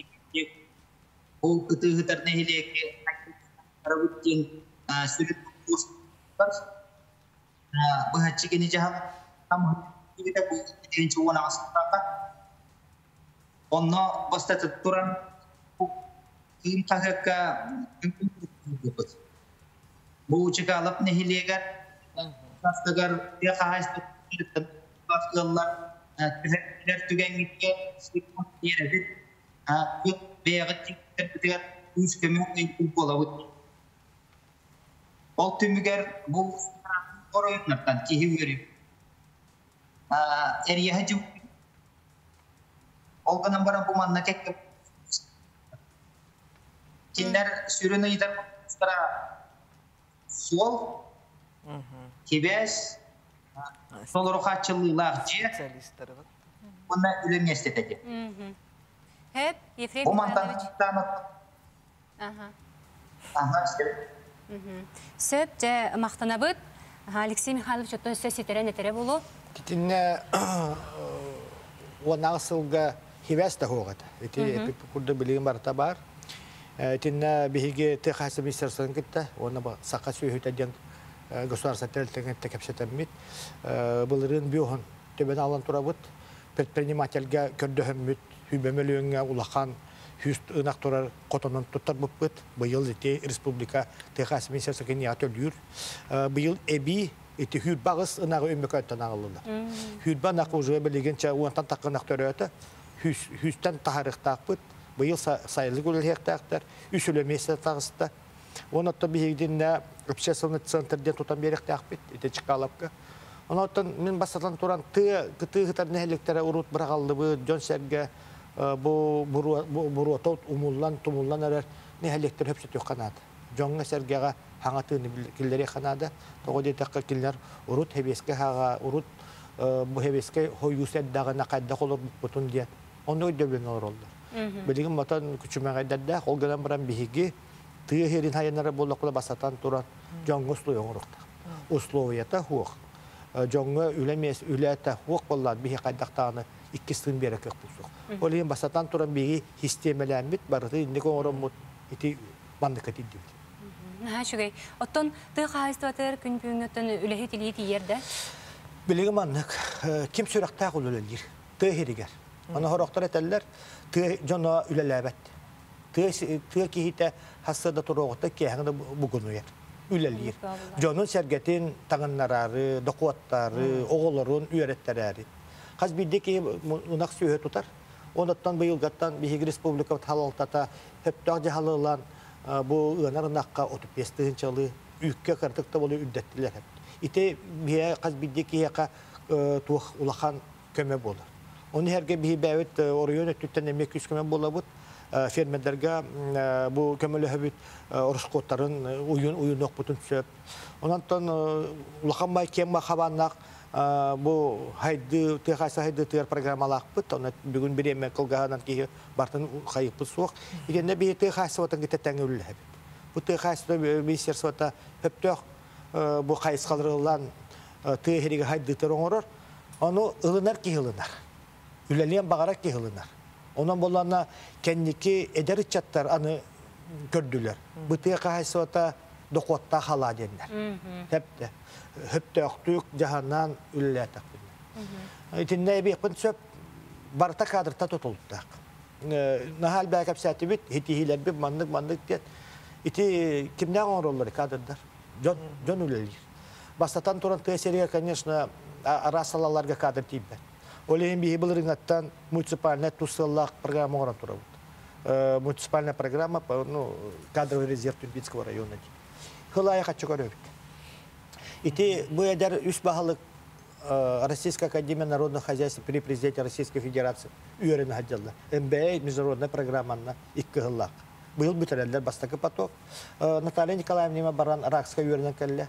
бу кытыгытар нехилеке рабыттин сүрүп устар бахачыгени жахан там кибите бу деген чуона астака онно бастата туран им тагакка бу чыгалып нехилегер тастагар я хайстык баскалар түгенге сикон еребит бу бегат тиктер үч көмөк болобут ол түмүгер бу оройнартан кихиүри эрия жу ол гана бара бу манна кекке киндер сүрүнү идар сол кибес солорухачылылар же мына үлемес этеди. Хеп, Ефрем Михайлович. Сөп же мақтанабыт. Алексей Михайлович оттон сөз сетерен етере болу. Титинне онағысылға хивес та хоғады. Эти курды билигин барта бар. Тинне биһиге техасы министерстводан китте, оны сака сүйүтәден государство тәлтәген тәкәпсәтәммит. Булырын биоһын төбән алан турабыт. Предпринимательгә көрдөһөммит, хүбәмелүнгә улахан хүст ынак турар котонон туттар буппыт. Быйыл ите республика техасы министерстводан ятыр юр. Быйыл эби ите хүт багыс ынагы өмөкөттән алынды. Хүт банак уже билигенчә уантан такынак төрөтә. Хүстән тарихтакпыт. Быйыл сайлы гүлһектактар, үсүлемесе тагыста. Онотта бигидинне общественный центрден тутан беректакпыт, ите чыкалапка. Оноттан мен басатан туран кытыгытар нехлектере урут брагаллыбы, жонсерге бу буротот умуллан тумуллан арар нехлектер хөпсөт канат. Жонга сергега хаңатын киллери канада, тогоде такка киллер урут хебеске хага урут бу хебеске хоюсет дагына кайда колор бутун диет. Ону дөбөн олоролду. Билигин матан күчүмөгөйдөрдө колган баран биһиги тыгерин хайнара болокла басатан турат жоңго условия орукта. Условията хук. Жоңго үлемес үләтә хук боллар биһи кайдактаны 2 сын берек булсак. Олин басатан туран биги системаланмит барды инде коромут ити бандыкат идди. Шугай. Оттон тыгайстатер күн бүгүнөтөн үлехи тилити ерде. Билигин маннык ким сүрәктә кулулыр. Тыгеригер. Аны хорохтар этеллер жона үлеләбәт. Тыгы кихите хассада турогыта кехаңда бугунуер. Үлелер. Жонун сәргәтин таңыннарары, докуаттары, оголорун үйрәттәрәри. Хаз бидеки унак сүйө тутар. Онаттан быйылгаттан биһиги республика халалтата хептак жахалылан бу ынарнакка 35 жылы үккө кыртыкта болу үддәттиләр. Ите бия хаз бидеки яка тух улахан көмө болар. Оны herge bir bevit oryon ötütten emek küskümen bolabut fermerlerge bu kömülü höbüt oruşkotların uyun okbutun söp. Ondan ulakanmay kemma habannak bu haydı tehasa haydı ter programmalak put onu bugün bir emek kılganan ki bartın kayıp soğuk. İkende bir tehasa vatan gitetten ölü höbüt. Bu tehasa ministersvata höptök bu kayıs kaldırılan tehirige haydı ter oңорор. Onu ılınar ki ılınar. Üleliyen bağarak ki hılınar. Ondan bollarına kendiki eder içatlar anı gördüler. Bıtıya kahaysa ota dokuatta hala denler. Hepte. Hepte öktük cahannan ülle takdirler. İtinne bir yapın söp barta kadırta tutuluttak. Nahal belki saati bit hitihiler bir mandık diye. İti kimden onurları kadırlar? John ülelir. Бастатан туран тесерия, конечно, расалаларга кадр тибе. Олеем би былырыңаттан муниципальная тусаллах программа оран турабыт. Муниципальная программа, ну, кадровый резерв Тюнбитского района. Хылая хочу говорить. И ты будешь үс бахалык Российская академия народного хозяйства при президенте Российской Федерации уверенно отдела. МБА международная программа на иккыллах. Был бы тереллер бастакы поток. Наталья Николаевна баран Ракская уверенно келле.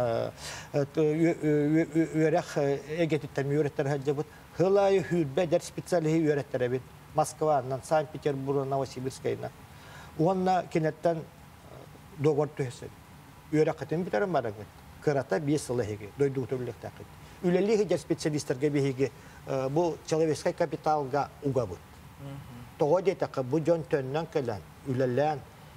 Үйрек егетіттен үйреттер хаджабыт. Хылайы хүлбе дәр специалихи үйреттер әбін. Москваның, Санкт-Петербург, Новосибирскайна. Онна кенеттен доғыр түйесін. Үйрек қытын бітерін барың. Кырата 5 сылы хеге, дойду түрлік тақыд. Үлелігі дәр специалистерге бейге бұл человеческий капиталға уға бұд. Тоғы дейтақы бұл жон төннен кәлін, үлелән,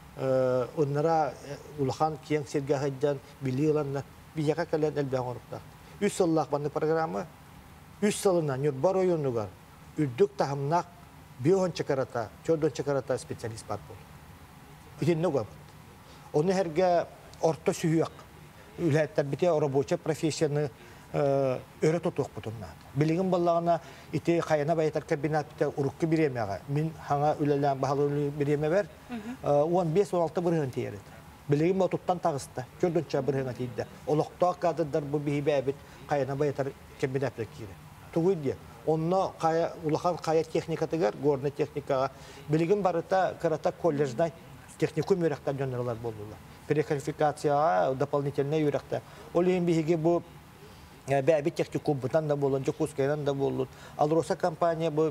onlara ulahan kiyang sirga hajjan biliyorlar biyaka kalen elbağ orukta. 3 yıllık bandı programı 3 yılından yurtbar oyunugar üddük tahamnak biyon çıkarata, çodon çıkarata spesyalist var bol. İtin ne gab? Onu herge orta sühüyak. Ülhetler bitiye robocha profesyonu öğret otuq butunlar. Bilgin ballağına iti kayana baytar kabinat bite urukku biremeye. Min hana ülelen bahalı bireme ver. 15-16 bırhın tiyeret. Bilgin otuttan tağısta. Çöldönçe bırhına tiyde. Olukta kadırlar bu bihi bebit kayana baytar kabinat bekiri. Tuğu diye. Onunla ulakan kaya teknikatıgar, gorna teknika. Bilgin barıta karata kolejden teknikum yürekten gönderler boldular. Prekvalifikatsiya, дополнительный yürekten. Olayın bihi bu Бәбі техникум бұтан да болын, Жокускайдан да болын. Ал Роса компания бұл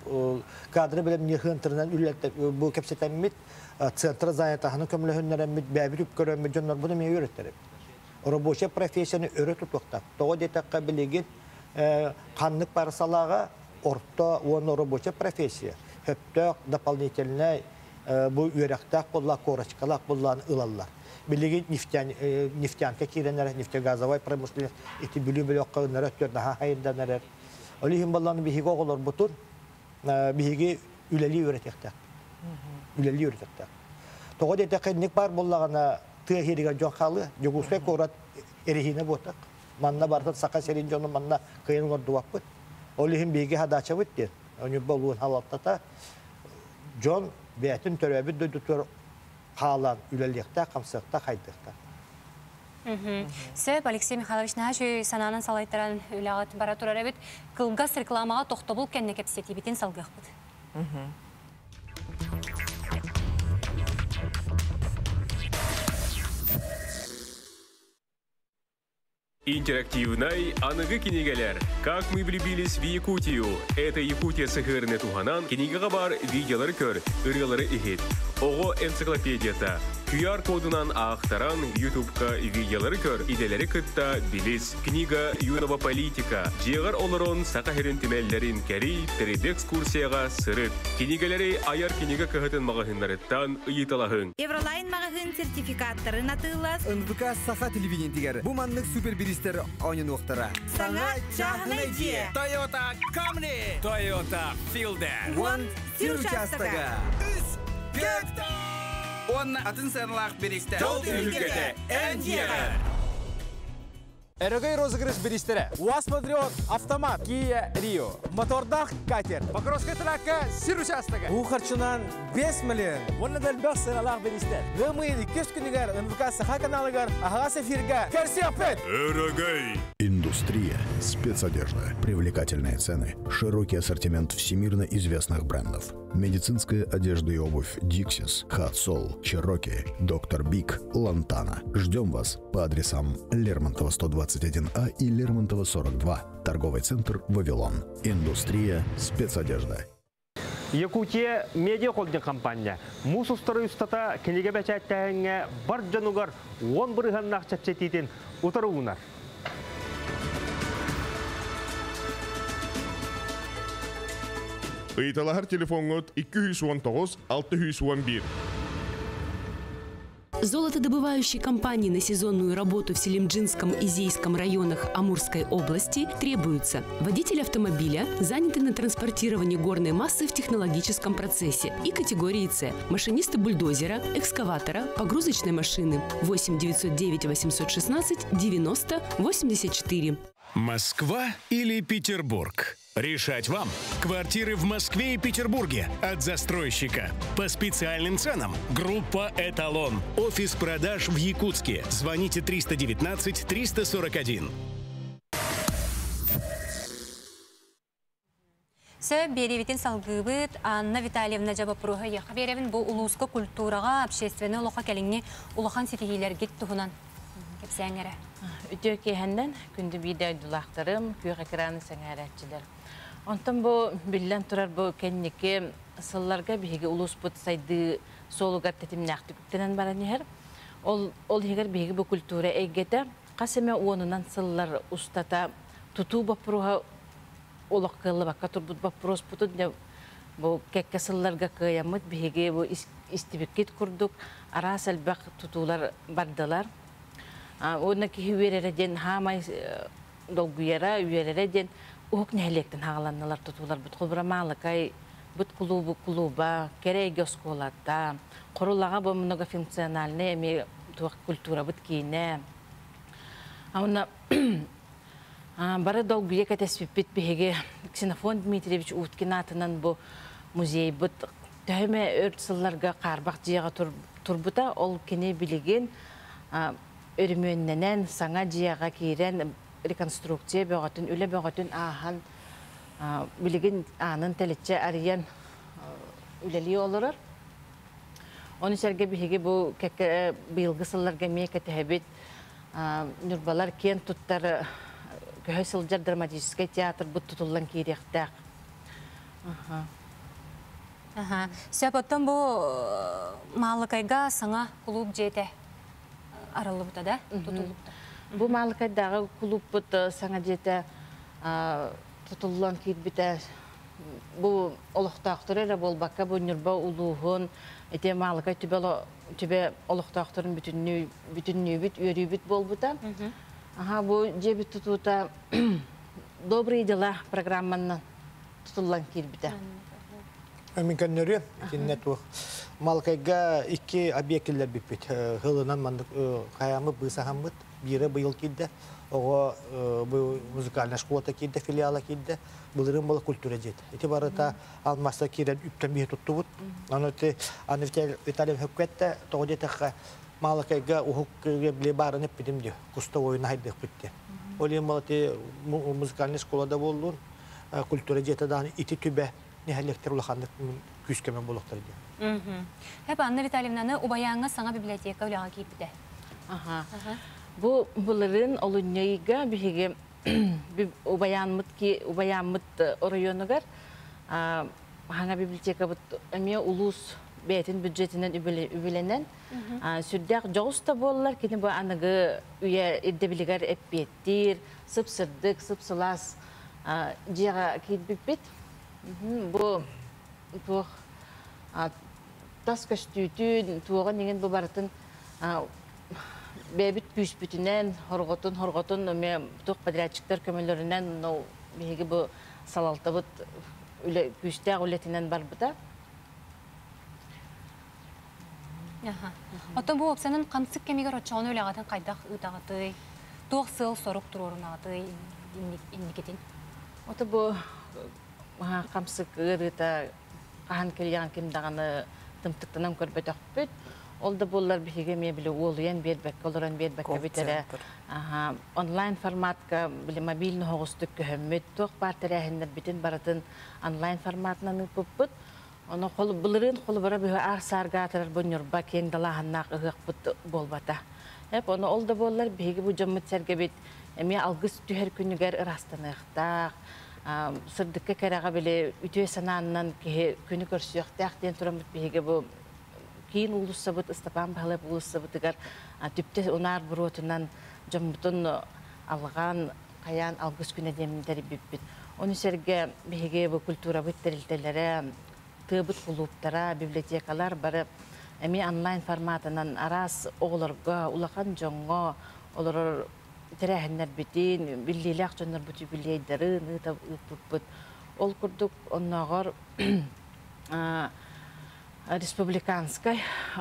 кадры білім нехынтырынан үлетті. Бұл кәпсетәммет центр занятағының көмілігінлеріммет, бәбі түп көріммет, жонлар бұны мен өреттерім. Рабочий профессияны өрет тұтуқтақ. Тоғы детаққа білеген қанлық барысалаға орта оны рабочий профессия. Хөптөк, дополнительный бұл өректақ болла, корочкалақ болланы ылалар. Билеген нефтянка киренер, нефтегазовой промышленность, эти были кылнар өттөр daha hayırdanlar. Олихим балланы биһиге оголор бутун, биһиге үлели өретектак. Үлели өретектак. Тога дете кенник бар боллагана тыгырига жокалы, жогуспе корат эрихине ботак. Манна бартат сака серин жону манна кыйын гордуаппыт. Олихим биһиге хадача битти. Оны болуун халаттата жон бетин төрөбү дөдүтөр Қалан үлелікті, қамсықта, қайдықта. Сөп, Алексей Михайлович, нәжі сананын салайттаран үләғат бара тұрар әбет, қылғас рекламаға тоқтобыл кәнне кәпсеті бетін салғық бұд. Интерактивный анығы кенегелер. Как мы влюбились в Якутию. Это Якутия сығырыны туғанан кенегеға бар видеолары көр, ұрғалары ихет. Ого энциклопедията. QR-кодынан ақтаран YouTube-ка видеолары көр, иделері кытта билис. Книга «Юнова политика». Жеғар олырон сақа херін темеллерін кәрі, тіріп экскурсияға сырыт. Кенегелері аяр кенеге кығытын мағахынларыттан ұйыталағын. Евролайн мағахын сертификаттарын атылас. НВК сақа телевидениетігер. Бұл маңлық суперберистер ойын оқтара. Саңа чағын әйде. Toyota Camry. Toyota Fielder. Вон сил участығы. Гектор! Он атын сәнлақ бересті. Жол үлгеті ән егір. Эрогей розыгрыш беристері. УАЗ Патриот, автомат, Kia Rio, мотордақ катер, Покровская трака, сир участығы. Бұл қарчынан 5 миллион. Оны дәл бәқ сәнлақ берістер. Гымыйды кеш күнігер, НВК саха каналығар, ағас эфирға, кәрсі апет. Эрогей. Индустрия, спецодежда, привлекательные цены, широкий ассортимент всемирно известных брендов. Медицинская одежда и обувь Dixis, Hot Soul, Cherokee, Доктор Бик, Лантана. Ждем вас по адресам Лермонтова 121А и Лермонтова 42. Торговый центр «Вавилон». Индустрия, спецодежда. Якутия медиа-холдинг компания. Мусустары үстата кенеге бәчәттәңе бар жанугар 10 бұрығаннақ чәтчетейтін ұтаруғынар. Ыйталахар телефонгот 219-611. Золотодобывающей компании на сезонную работу в Селимджинском и Зейском районах Амурской области требуется водитель автомобиля, занятый на транспортировании горной массы в технологическом процессе, и категории С – машинисты бульдозера, экскаватора, погрузочной машины. 8 909 816 90 84. Москва или Петербург? Решать вам. Квартиры в Москве и Петербурге от застройщика. По специальным ценам. Группа «Эталон». Офис продаж в Якутске. Звоните 319-341. Беревитин салгыбыт Анна Витальевна Жабапруга яхберевин бу улуска культурага общественный улаха келиңни улахан ситихилер гит тухунан кепсәңере. Үтө кехенден күндү биде айдулактарым күйөк экраны сәңәрәтчилер. Онтан бу биллән турар бу кеннеке сылларга биге улус бут сайды солугар тетимнәхти күптенен баранер. Ол хигер биге бу культура эгете касеме онунан сыллар устата туту бапруга олаккылы бакка турбут бапрос бутун бу кекке сылларга кыямыт биге бу истибеккет курдук ара салбак тутулар бардылар. Оны кихиверерден хамай долгуяра үерерден ук нәлектен хагаланналар тутулар бут колбрамалыкай бут клуба кереге сколата корулага бу многофункциональный эми туак культура бут кине. Ауна бары долгуя катеспит биге Ксенофон Дмитриевич Уткин атынан бу музей бут төһөмө өртсылларга карбак жыяга турбута ол кине билеген өрмөнненен саңа жияга кирен реконструкция бөгөтүн үле бөгөтүн ахан билеген анын телече арыян үлели олорор. Оны серге биге бу кекке быйылгы сылларга мекетебит нурбалар кен туттар көһөсылжар драматический театр бут тутуллан киректак. Сәпаттан бу малыкайга саңа клуб жете аралыбыта да, тутулупта. Бу малыкайдагы клуб бут саңа жете тутуллан кирбите бу олуктактыры болбакка бу нурба улугун эте малыкай түбе олуктактырын бүтүннүү бит үйрүбүт болбута. Бу жебит тутута добрые дела программаны тутуллан кирбите. Миканнери киннету малкайга икки объектлер биппит. Хылынан мандык каямы бысахамбыт. Бире быйыл кидде. Ого бу музыкальная школа кидде, филиала кидде. Булырым бол культура жет. Эти барыта алмаса кирен үптен бие туттубут. Анаты Виталий Хукетте тогдетеха малкайга ухук биле барыны пидимди. Куста ойына хайдык битти. Олем балты музыкальная школада болдун. Культура жетадан ити түбе нехелектер улаханды күскемен болуктар ди. Хеп Анна Витальевнаны убаяңга саңа библиотека улага кийипте. Бу булырын олуньяйга биге убаянмыт районугар ханга библиотека бут эме улус бетин бюджетинен үбеленен сүрдәк жауста боллар кини бу аныгы үе ирдебилигер эппеттир сыпсырдык сыпсылас жыга кийбиппит. Бу тас көстүтүн туога деген бу бартын бебит күспүтүнен хорготун эме тук подрядчиктер көмөлөрүнөн но биги бу салалтабыт үле күстә үлетинен барбыта. Ото бу опсанын камсык кемигер очону үлегатын кайдак ытагаты тук сыл сорук турурунаты индикетин. Ото бу камсык ырыта кахан келген кимдаганы тымтыктанан көрбөтөкпүт. Ол да булар биге мебили олуян бербек, олоран бербек битере. Онлайн форматка били мобильный хогустук көмөт ток партерехиндер битин баратын онлайн форматынан пуппут. Оны кол булырын кол бара бе арсарга тарар бонюрба кен далаханнак ыгыппут болбата. Хеп оны ол да булар биге бу жоммут сергебит эми алгыс түһөр күнүгөр ырастаныкта. Сырдыкка керага биле үтө сананнан күнү көрсөктак ден турамыт биге бу кийин улуссабыт Стапан Бахалеп улуссабытыгар түптө унар буротунан жоммутун алган каян алгыс күнү демдер биппит. Оны серге биһиге бу культура биттерилтелере, тыбыт клубтара, библиотекалар бары эми онлайн форматынан арас оғларга, улахан жоңго, олар тирәһеннәр битин, биллиләк жоннар буту биллейдәрен, ытап ытпыт. Ол курдук оннагыр республиканскай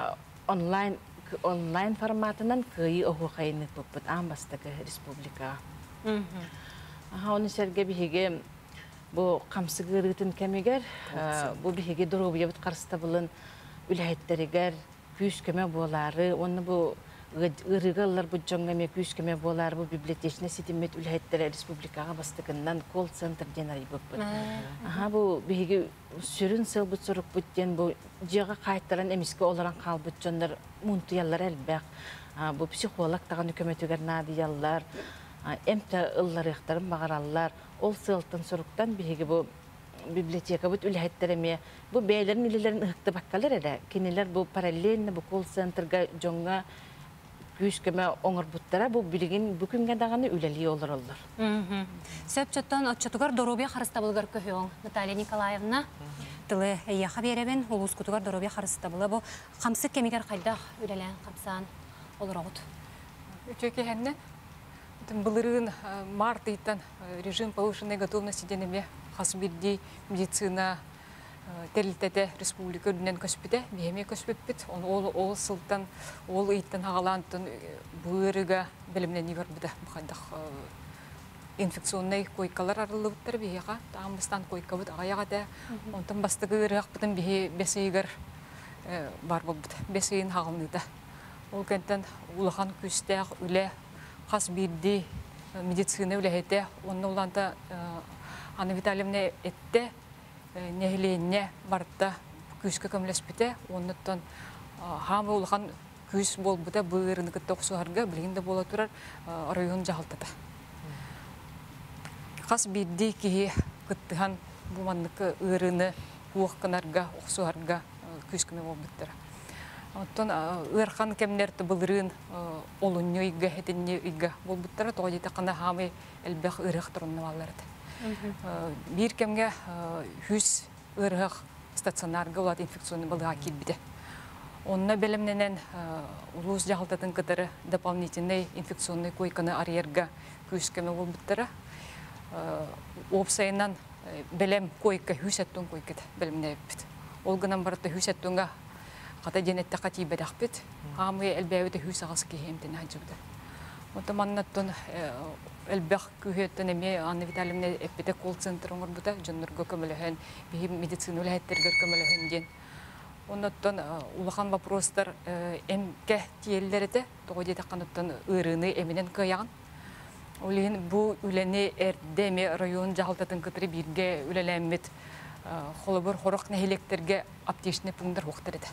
онлайн форматынан кыйы оғуқайны пыппыт амбастагы республика. Оны серге биһиге бу камсыгырытын кемигер, бу биһиге дурубия бит карыста булын үләһеттеригер күз кеме болары, оны бу ырыгаллар бу жоңгаме күз кеме болары бу библиотечне ситимет үләһеттер республикага бастыгыннан колл-центр денari буппыт. Бу биһиге сүрүн сыл бут сорук буттен бу жага кайттаран эмиске оларан калбыт жондар мунтуяллар элбек. Бу психолог таган өкөмөтүгөр надыяллар, эмте ылларыктарын багараллар. Ол сылтын соруктан биһиге бу библиотека бут үләһеттереме бу бәйләрен илеләрен ыхты баккалар эде. Кинелер бу параллельно бу колл-центрга жоңга күскеме оңор буттара бу билген бүкүнгә даганы үләли олар. Сөпчөттөн отчотугар доробия харыста булгар көһөң Наталья Николаевна тылы яха беребен улус кутугар доробия харыста була бу хамсы кемигер кайда үләлән камсан олорогут. Үтөкеһенне былырын март иттан режим повышенной готовности денеме хасбидди медицина Телтете республика дүнен көспіде, бейме көспіппіт. Ол сылтан, ол иттен ағалантын бұйырыға білімнен егер бұда. Бұқандық инфекционный койкалар арылыбыттар бейеға, тағымыстан койка бұд ағаяға да. Онтан бастығы ұрық бұдын бесейгер бар бұл бұд. Бесейін ағылныда. Ол кәнттен ұлыған күстәғ үлі қас бейді медицина үлі оны оланда Анна Витальевна әтті нехиленне барда күскө көмлеспите, оннуттан хамы улхан күс болбута быырыны кытта оксуарга билгенде бола турар район жалтата. Кас бидди ки кыттыхан бу манныкы ырыны уокканарга оксуарга күскөмө болбуттара. Оттон ырхан кемнерти былырын олунню игга хетинне игга болбуттара тоодита кана хамы элбек ырык туруннаваларды. Бир кемге хүс ырык стационарга улат инфекционный балыга килбиде. Онна белемненен улус жалтатын кытары дополнительный инфекционный койканы арьерга күскеме болбуттара. Опсайынан белем койка хүсеттун койкет белемнебит. Ол гынан барда хүсеттунга ката денетте катибедакпит. Хамы элбебете хүс агыс кихемтен хажыбыда. Отаманнаттон элбэх күһөттен эме Анна Витальевна эппете колл-центр оңорбута жоннорго көмөлөһөн бии медицина үлэһеттергер көмөлөһөн ден. Оннаттон улахан вопростар эмке тиеллерите тоҕо такканаттан ырыны эминен кыяган. Олин бу үлени эрдеме район жалтатын кытыры бирге үлелеммит холобор хорок нехилектерге аптечный пункттар хуктарыды.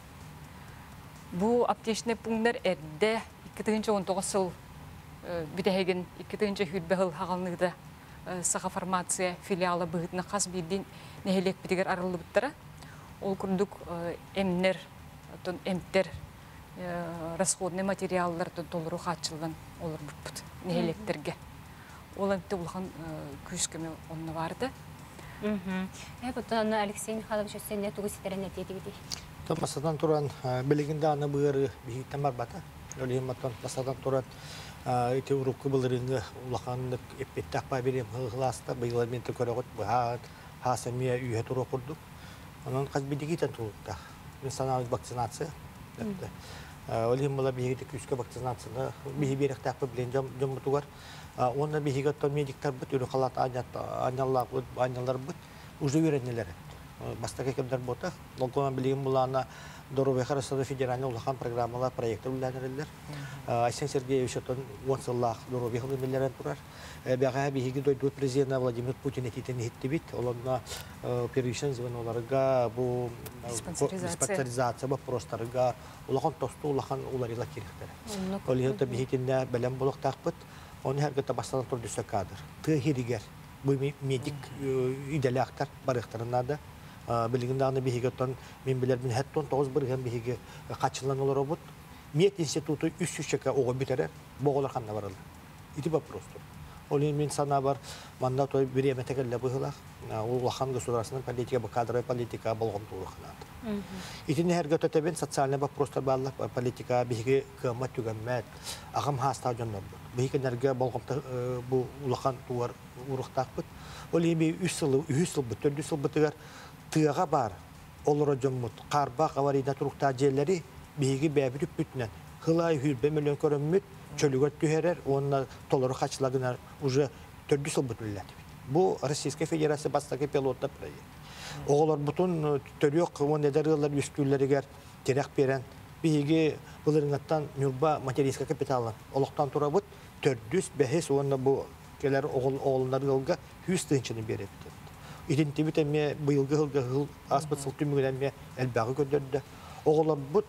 Бу аптечный пункттар эрде 2019 жыл Битеген 2-нче хүлбәһил хагалныгда саха фармация филиалы быгытны хас бидин нехелек битигер арылыбыттара. Ол күрдүк эмнер, эмтер, расходный материалларды толыру хатчылдан олар буппут нехелектерге. Ол эмте улхан күскеме онны барды. Бұтан Алексей Михайлович өссенне тугыситерен әтетігідей. Масадан туран білігінде аны бұғыры бейіттен бар бата. Өлейматтан масадан туран ити урукку былырыңы улаханнык эппеттак ба берем хыласта быйламенте көрөгөт баат хасамия үйе туру курдук. Анан каз бидигитен тулукта. Националдык вакцинация. Олим була бигите күскө вакцинацияны биги беректак билен жомутугар. Онда бигиттен медиктер бут үрү калат анялар бут уже үйрөнелер. Бастака кемдер бота. Локона билген булана Доровый харасады федеральный улахан программалар проекты үлләнерлер. Айсен Сергеевич отон онсыллах Доровый хылымелерен турар. Бәға бейгі дойдуд президент Владимир Путин ететен ехетті бит. Оларына первичен звеноларыга, бұл диспансеризация вопростарыга, улахан тосту улахан уларила керектері. Олығында бейгетінде бәлем болықтақ бұд. Оны әргіті бастан тұрдысы кадр. Ты херигер, бұл медик үйделі ақтар барықтарынады. Билигинде аны бихигеттон мен билермин хеттон 9 бирген бихиге качылан олар бут. Мед институты 300 чека ого битере боголар ханна барылды. Ити вопрос. Ол мен сана бар, манда той биреме текелле быһылах. Улахан государственный политика, кадровая политика болгон туурахнат. Итин херге төтебен социальный вопростар барлык политика биге кымат түгәммәт. Агам хаста жоннор. Биге нерге болгон бу улахан туар урыктакпыт. Ол эми 3 жыл, 3 жыл бит, 4 жыл битер тыга бар. Олора жоммут карбак аварийда турукта жерлери биге бәбүтүп бүтнән. Хылай хүрбе миллион көрөммүт, чөлүгөт түһәрер, онна толору качлагына уже 4 жыл бүтүлләт. Бу Российская Федерация бастагы пилотта проект. Оголор бутун төрөк онедерлер үстүлләргә терәк берән. Биге булырынгаттан Нурба материалдык капиталын олоктан турабыт 400 бәһис онна бу келер оголларга 100 тынчыны берет. Идентибитеме быйылгы хыл аспытсыл түмүгенме элбагы көдөрдө. Оголор бут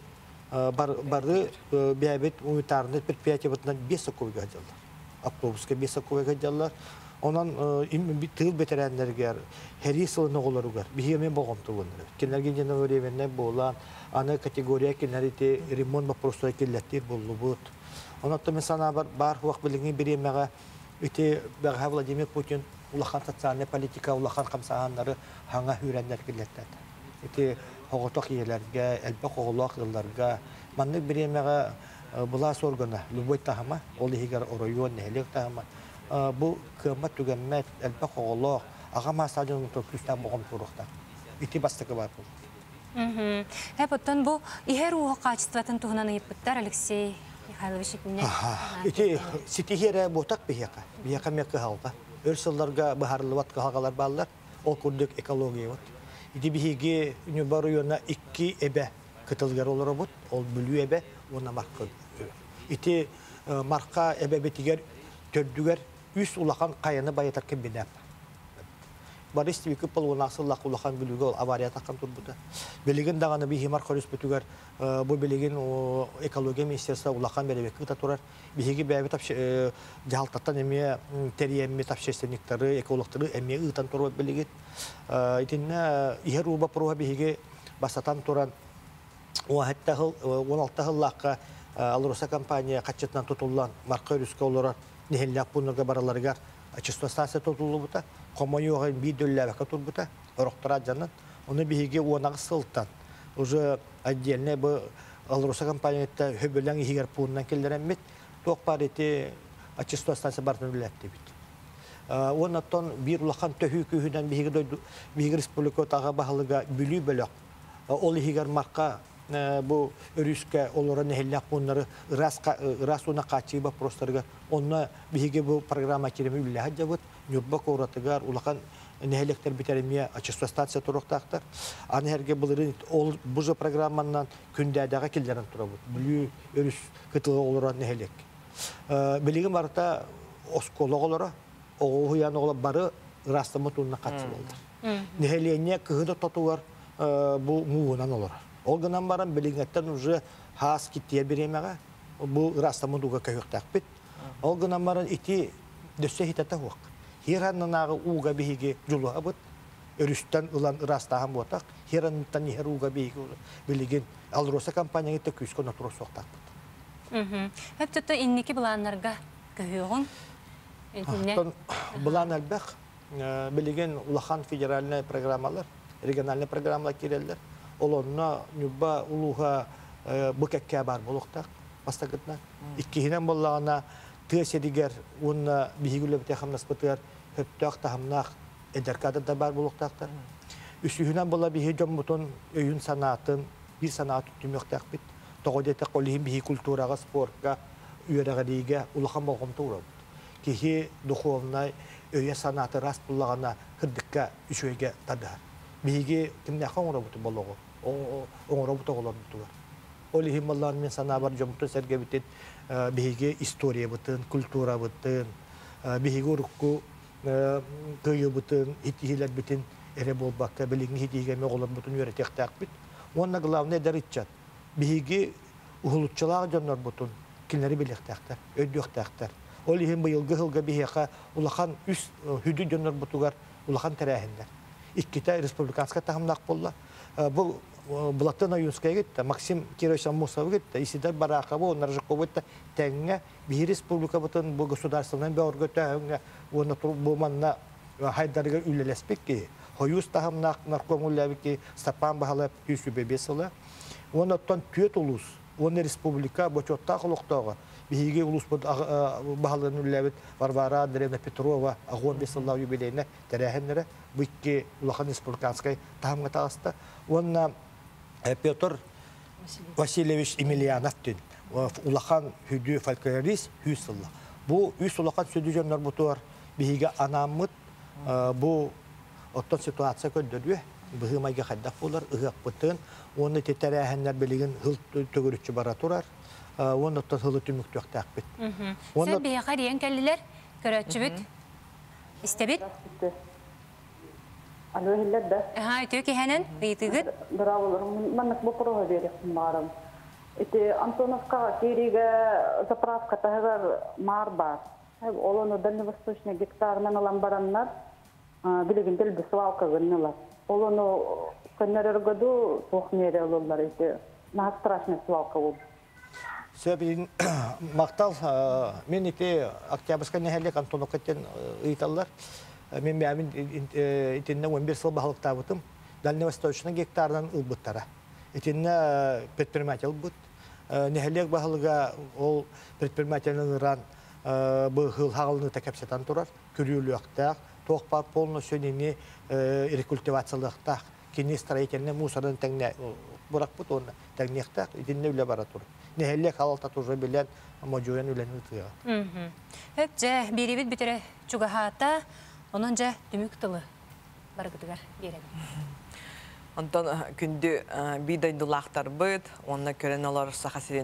барды бәбет унитарны предприятие бутнан 5 сокуйга жалдар. Автобуска 5 сокуйга жалдар. Онан тыл ветераннарга херисылны оголоругар бихемен болгомтугундар. Кенерге жана өребенне болан аны категория кенерите ремонт вопросу келеттир болубут. Онатта месана бар вак билиги биремега ите Владимир Путин улахан социальный политика улахан камсаганнары ханга хүрәннәр келеттер. Ите хоготок иеләргә, элбак оголакларга манны биремега булас органа любой тахама ол хигар район нелек тахама бу кымат түгәммәт әлбәк оголок агама стадионын төплүстә болгон турыкта. Ити бастыкы бар бу. Хәпәттән бу ихер уга качестватын тугынан иппәттәр Алексей Михайлович ипне. Ити ситихере ботак бияка. Бияка меккә халка. Өрсөлләргә бахарлык хагалар баллар. Ол күрдек экология вот. Ити биге Нюба районына 2 эбе кытылгар олар бут. Ол бүлү эбе уна марка. Ити марка эбе бетигер төрдүгер үс улахан каяны баятар кембедеп. Барыс тиби кыпыл унасыллак улахан бүлүгө авария таккан турбута. Белеген даганы бихимар хорус бүтүгөр бу белеген экология министерства улахан беребек кыта турар. Биһиги бәбе тап жалтаттан эме териемме общественниктары, экологтары эме ытан турбут белеген. Итинне иһеруба проба биһиги басатан туран 16 жыллакка Алроса компания качытынан тутулган марка өрүскө олорор нехеллак бунга бараларга очисто станция тутулубута комоюга бидөлләбә турбута ороктара жанат оны биһиге онагы сылтан уже отдельно бу Алроса компанияда хөбөләң игер пуннан келдерәммит ток парите очисто станция бартын биләтте бит. Оннан бир улахан төһү күһүдән биһиге республика тага баһалыга бүлү бөлөк ол игер марка бу өрүскә олора нехеллак буннары расуна качыба просторга онна биһиге бу программа кереме биле хаҗабыт Нюрба коратыгар улахан нехелектер битеремия очисто станция туруктактар аны һәргә булырын ол бу же программаннан күндәдәгә килдерен турабыт бүлү өрүс кытылы олора нехелек билеген барта оскологолора огуян ола бары растамытунна катсы булды нехеленне кыһыда тотугар бу муунан олора Олганан баран билингеттен уже хас киттия беремега бу растамудуга кайыктак бит. Олганан баран ити дөссе хитата хуак. Хираннанагы уга биһиге жулуга бут. Өрүстән улан растаһам ботак. Хираннан нихеруга биһиге билиген Алроса компанияга төкүскө турусоктак бит. Хәтта инники буланнарга көйөгөн. Энтинне. Булан албак билиген улахан федеральный программалар, региональный программалар киреллер. Олонна Нюба улуга букакка бар болуктак бастагытна иккиһинен боллагана тыседигер унна бихигүле битехамнас бытыр хөттөк тахамнак эдеркада да бар болуктактар үсүһүнен болла бихи жоммутун өйүн санаатын бир санаат түмөктак бит тогодете колихин бихи культурага спортка үйрәгәдиге улахан болгом турабыт кихи духовнай өйө санааты рас буллагана хырдыкка үчөйгө тадар бихиге кимне хаңурабыты болгон оңоробута олар бутугар. Оли хималлар мен сана бар жомту серге битет биһиге история бутын, культура бутын, биһиге урукку кыйы бутын, итихилер битин эре болбакка билиги хитиге меголор бутун өретектак бит. Онна главный дарытчат. Биһиге ухулутчалар жоннор бутун, кинери билектактар, өйдөктактар. Оли хим быйылгы хылга биһига улахан үс хүдү жоннор бутугар улахан терәһендер. Иккита республиканска тахымнак болла. Бу Булаттан Аюнская гитта, Максим Кирович Амусов гитта, Исидар Баракова, Наржаковыта, Тенге, Бихи Республика бутын, бұл государственный беоргөтә, оны булманна хайдарга үлелеспекки, Хоюз тахам наркомулявики, Стапан Бахалап, Юсюбе Бесала, оны оттан түйет улус, оны республика бочотта қылықтауға, Бихиге улус Бахалан үлләбет, Варвара Андреевна Петрова, Агон Бесалау юбилейне, тәрәхенлері, Бүйке Улахан Республиканскай тахамға тағыста, оны Петр Васильевич Емельянов тен, Улахан хүді фольклорист хүсілі. Бұл үс Улахан сөйді жөнлер бұтуар, Бихиге анамыт, бұл оттан ситуация көндірді, Бұғымайға қайдақ болар, ұғақ бұтын, оны тетәрәхенлер білеген ғыл төгірітші бара тұрар, оны оттан ғылы түмікті өқті ақпет. Сәл бейіға дейін кәлілер, көрәтші бүт? Істебет? Алло, хилләдә. Төки хәнен, бейтигит. Браво, маннык бу прога берем барам. Ите Антоновка кириге заправка тагыр марба. Олону дальневосточный гектарынан алам бараннар. Билеген дилди свалка гыннылар. Олону көннәр году тохнере олар ите. На страшный свалка ул. Сөбин мактал мен ите Октябрьская нәһәлек Антоновкатен ыйталлар. Мен бәмин итенне 11 сыл бахалыкта бутым. Дальневосточный гектардан ылбыттара. Итенне предприниматель бут. Нәһәлек бахалыга ол предпринимательның ран быгыл хагылны тәкәпсәтән турар. Күрүлүктә, тохпа полностью нене рекультивациялыкта, кини строительный мусорын тәңнә бурак бут оны тәңнәктә итенне үлә бара тур. Нәһәлек халалта туры белән моҗуен үлән үтүгә. Хәтчә биребит битере чугахата. Onun ja tümük tılı bargıdıgar береді. Ondan күнді бидайдылақтар бұд, онына көрен олар сақасырен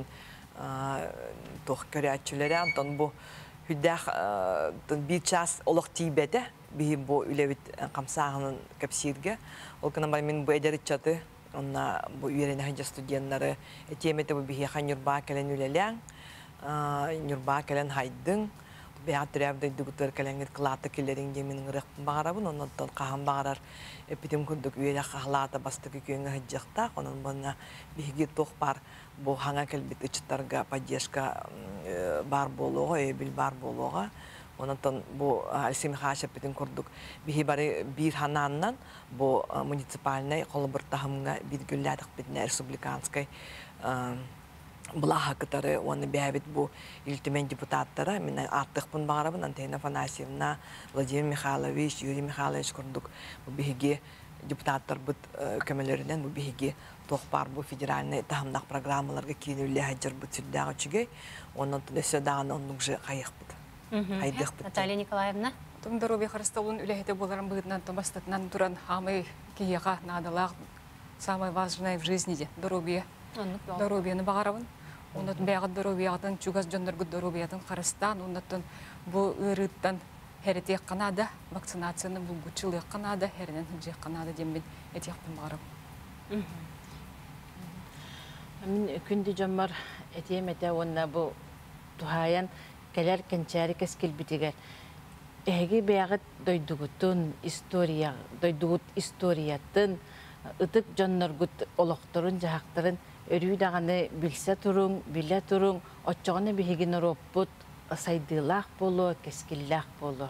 тоқ көрі әтчілері. Ondan bu hüddәқ bir час олық тейбеді, бейі bu үләвіт қамсағының көпсерге. Ол кінам бар мен bu әдәрі чаты, онына bu үйерені ханжа студенттары әтеметі bu бейі хан юрба кәлен үләләң, юрба кәлен хайдың. Бәғатырябдай дүгітер кәләңгет қылаты келерін демінің рықпын бағарабын, оннан қаған бағарар эпидем күндік үйелі қағылата бастығы күйіңі ғыджықтақ, онын бұнна бейге тоқ бар, бұл хаңа кәлбет үчіттарға поддержка бар болуға, өйбіл бар болуға. Оннан бұл Алексей Михайлович эпидем күрдік бейге бары бір хананнан, бұл муниципальный қолы бір тағымға бір гүлләдік бітіне республиканскай Бұлаға кытары, оны бәбет бұл үлтімен депутаттары, мен артықпын бағарабын, Антонина Афанасьевна, Владимир Михайлович, Юрий Михайлович күрдік. Бұл бейге депутаттар бұд көмелерінен, бұл бейге тоқпар бұл федеральный тағымдақ программаларға кейінулі әджір бұд сүрдағы чүгей, оның түнесі дағаны оның жы қайық бұд. Қайдық бұд. Наталья Николаевна? Тұмдар обе қарыстауын үләхеті боларын бұғытынан тұмастатынан тұран хамай кейеға надалақ самое важное в жизни здоровье. Здоровьені бағарабын. Онатын бәғыт здоровьяғытын, чугас жондарғы здоровьятын қарыстан, онатын бұл үріттен әретек қанады, вакцинацияны бұл күтшілік қанады, әрінен жек қанады дембен әтеқпін бағарабын. Мен күнді жомар әтем әті онына бұл тұхаян кәлер кәнчәрі кәскел бітігер. Әге бәғыт дойдығытын историятын, ытык жондарғыт олықтырын, жағақтырын, өрүй дағаны білсе тұрың, біле тұрың, отчоғаны бігін роппыт, сайдылақ болу, кескіллақ болу.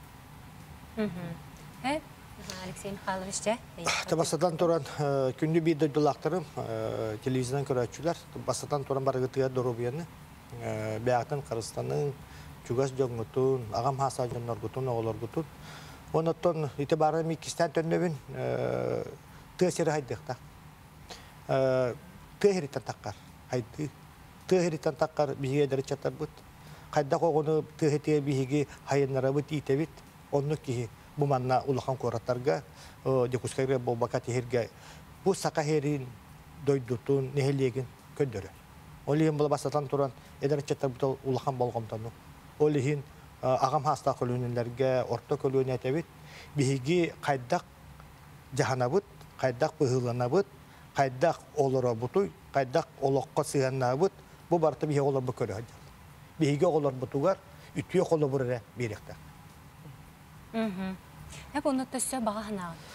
Алексей Михайлович, де? Басадан тұран күнді бейді дұлақтырым, телевизиядан көрәтшілер. Басадан тұран барғытыға дұрубияны. Бәғатын Қырғызстанның чугас жоңғытын, ағам хаса жонларғытын, оғыларғытын. Онаттан итибары мекістен төннебін тәсері хайдықтақ. Тәһиритан таққар, хайды. Тәһиритан таққар бізге дәречаттар бұд. Қайда қоғыны тәһетеге бізге хайынлары бұд итебет. Оны кейі бұманна ұлыған қораттарға, декускайға болбақа тәһерге бұл сақа херин дойдутун, нехелеген көндірі. Олеген бұл басатан тұран дәречаттар бұд ұлыған болғымтану. Олеген ағам хаста көлөнелерге, орта көлөне әтебет. Бізге қайдақ жахана бұд, қайдақ бұғылана бұд, қайдақ олыра бұтуй, қайдақ олыққа сыйанна бұд, бұл барты бейе олар бұ көрі хаджал. Бейге олар бұтуғар, үтіе қолы бұрыра беректі. Әп оны төсі баға ханағын?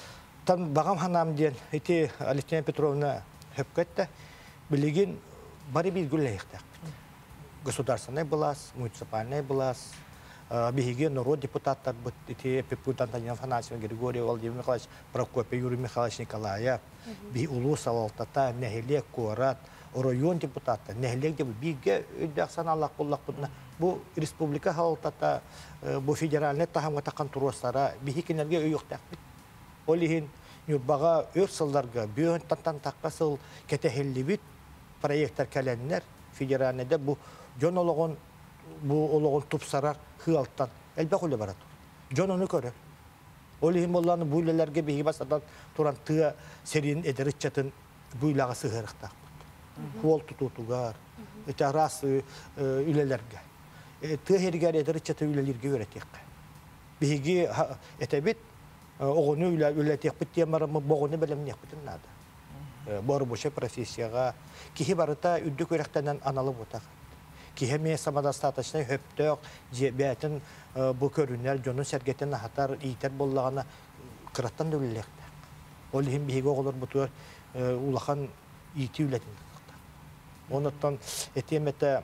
Тан бағам ханам ден, эти Александра Петровна хөпкетті, білеген бары бір гүлләйіқтақ. Государственный власть, муниципальный власть, беги народ депутаттар, эти депутат Афанасьев, Григорий Владимир Михайлович, Прокопий Юрий Михайлович Николаев, би улус авалтата, нехилек корат, район депутаты, нехилек деп биге өйдәксан Аллах боллақ бұдына. Бұл республика авалтата, бұл федеральный тахамға таққан тұростара, биги кенерге өйіқтақ бит. Олихин Нюрбаға өр сылларға, бүйін тантан таққасыл кетехелі бит проекттар кәләннер, федеральныйда бұл жон олығын тұпсарар хыалттан әлбәқ өлі барады. Жон оны көрі. Олихин болланы бүйлелерге бейгі басадан тұран тұға серин әдірі чатын бүйлаға сығырықтақ бұд. Хуол тұтутуғар, өте рас үлелерге. Тұға хергер әдірі чатын үлелерге өретеққа. Бейгі әтәбет оғыны үлетек біттен барымы боғыны бәлемнек бітін нады. Боры бұшы профессияға. Кихи барыта үдді көректенен аналып отақ. Кихи мен самодостаточный хөптөк, бәтін бұл көрінер, жонын сәргеттен ағатар, ийтер боллағына қыраттан дөлекті. Ол ең бейгі оғылыр бұтыр улақан ити үлетін. Оныттан әтеметі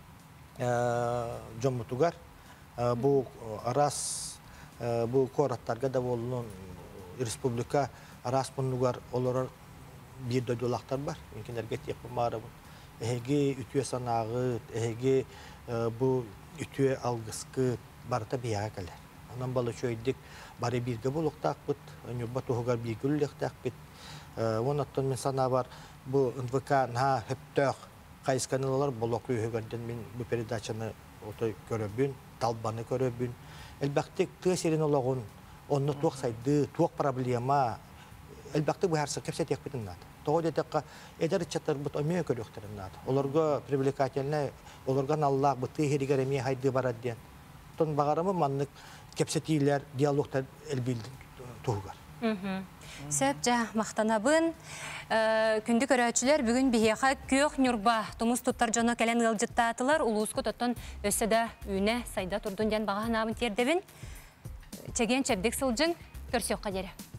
жон мұтығар, бұл арас bu koratlarga da bolun Respublika aras bunlugar olarak bir dödolaklar var. Mümkünlerge yapımları bu. Ehege ütüye sanağı, ehege bu ütüye algıskı barata biyağa gelir. Ondan balı şöyledik bari birge boluk takbıt, nübbat oğugar bir güllük takbıt. Onattan min sana var bu NVK ha hep tök kayıskanılar boloklu hügerden min bu peridaçını görübün, talbanı görübün. Elbette tüyserin olağın, onu tuğ saydı, tuğ problema, elbette bu her şey hepsi tek bitin nadı. Doğru dedik ki, eder çatır bu ömüye körüktürün nadı. Olurga privilikateline, olurgan Allah bu tüyheri geremiye haydi barad diyen. Ton bağırımı manlık kepsetiler, diyaloglar elbildin tuğgar. Сөпчі мақтанабын. Күнді көрәтшілер бүгін бейеға көк нүрба тұмыз тұттар жоны кәлен ғылжыттатылар. Улуысқы тұттын өссіда үйіне сайда тұрдың ден баға набын тердебін. Чеген чәбдік сылжын көрсеуққа дері.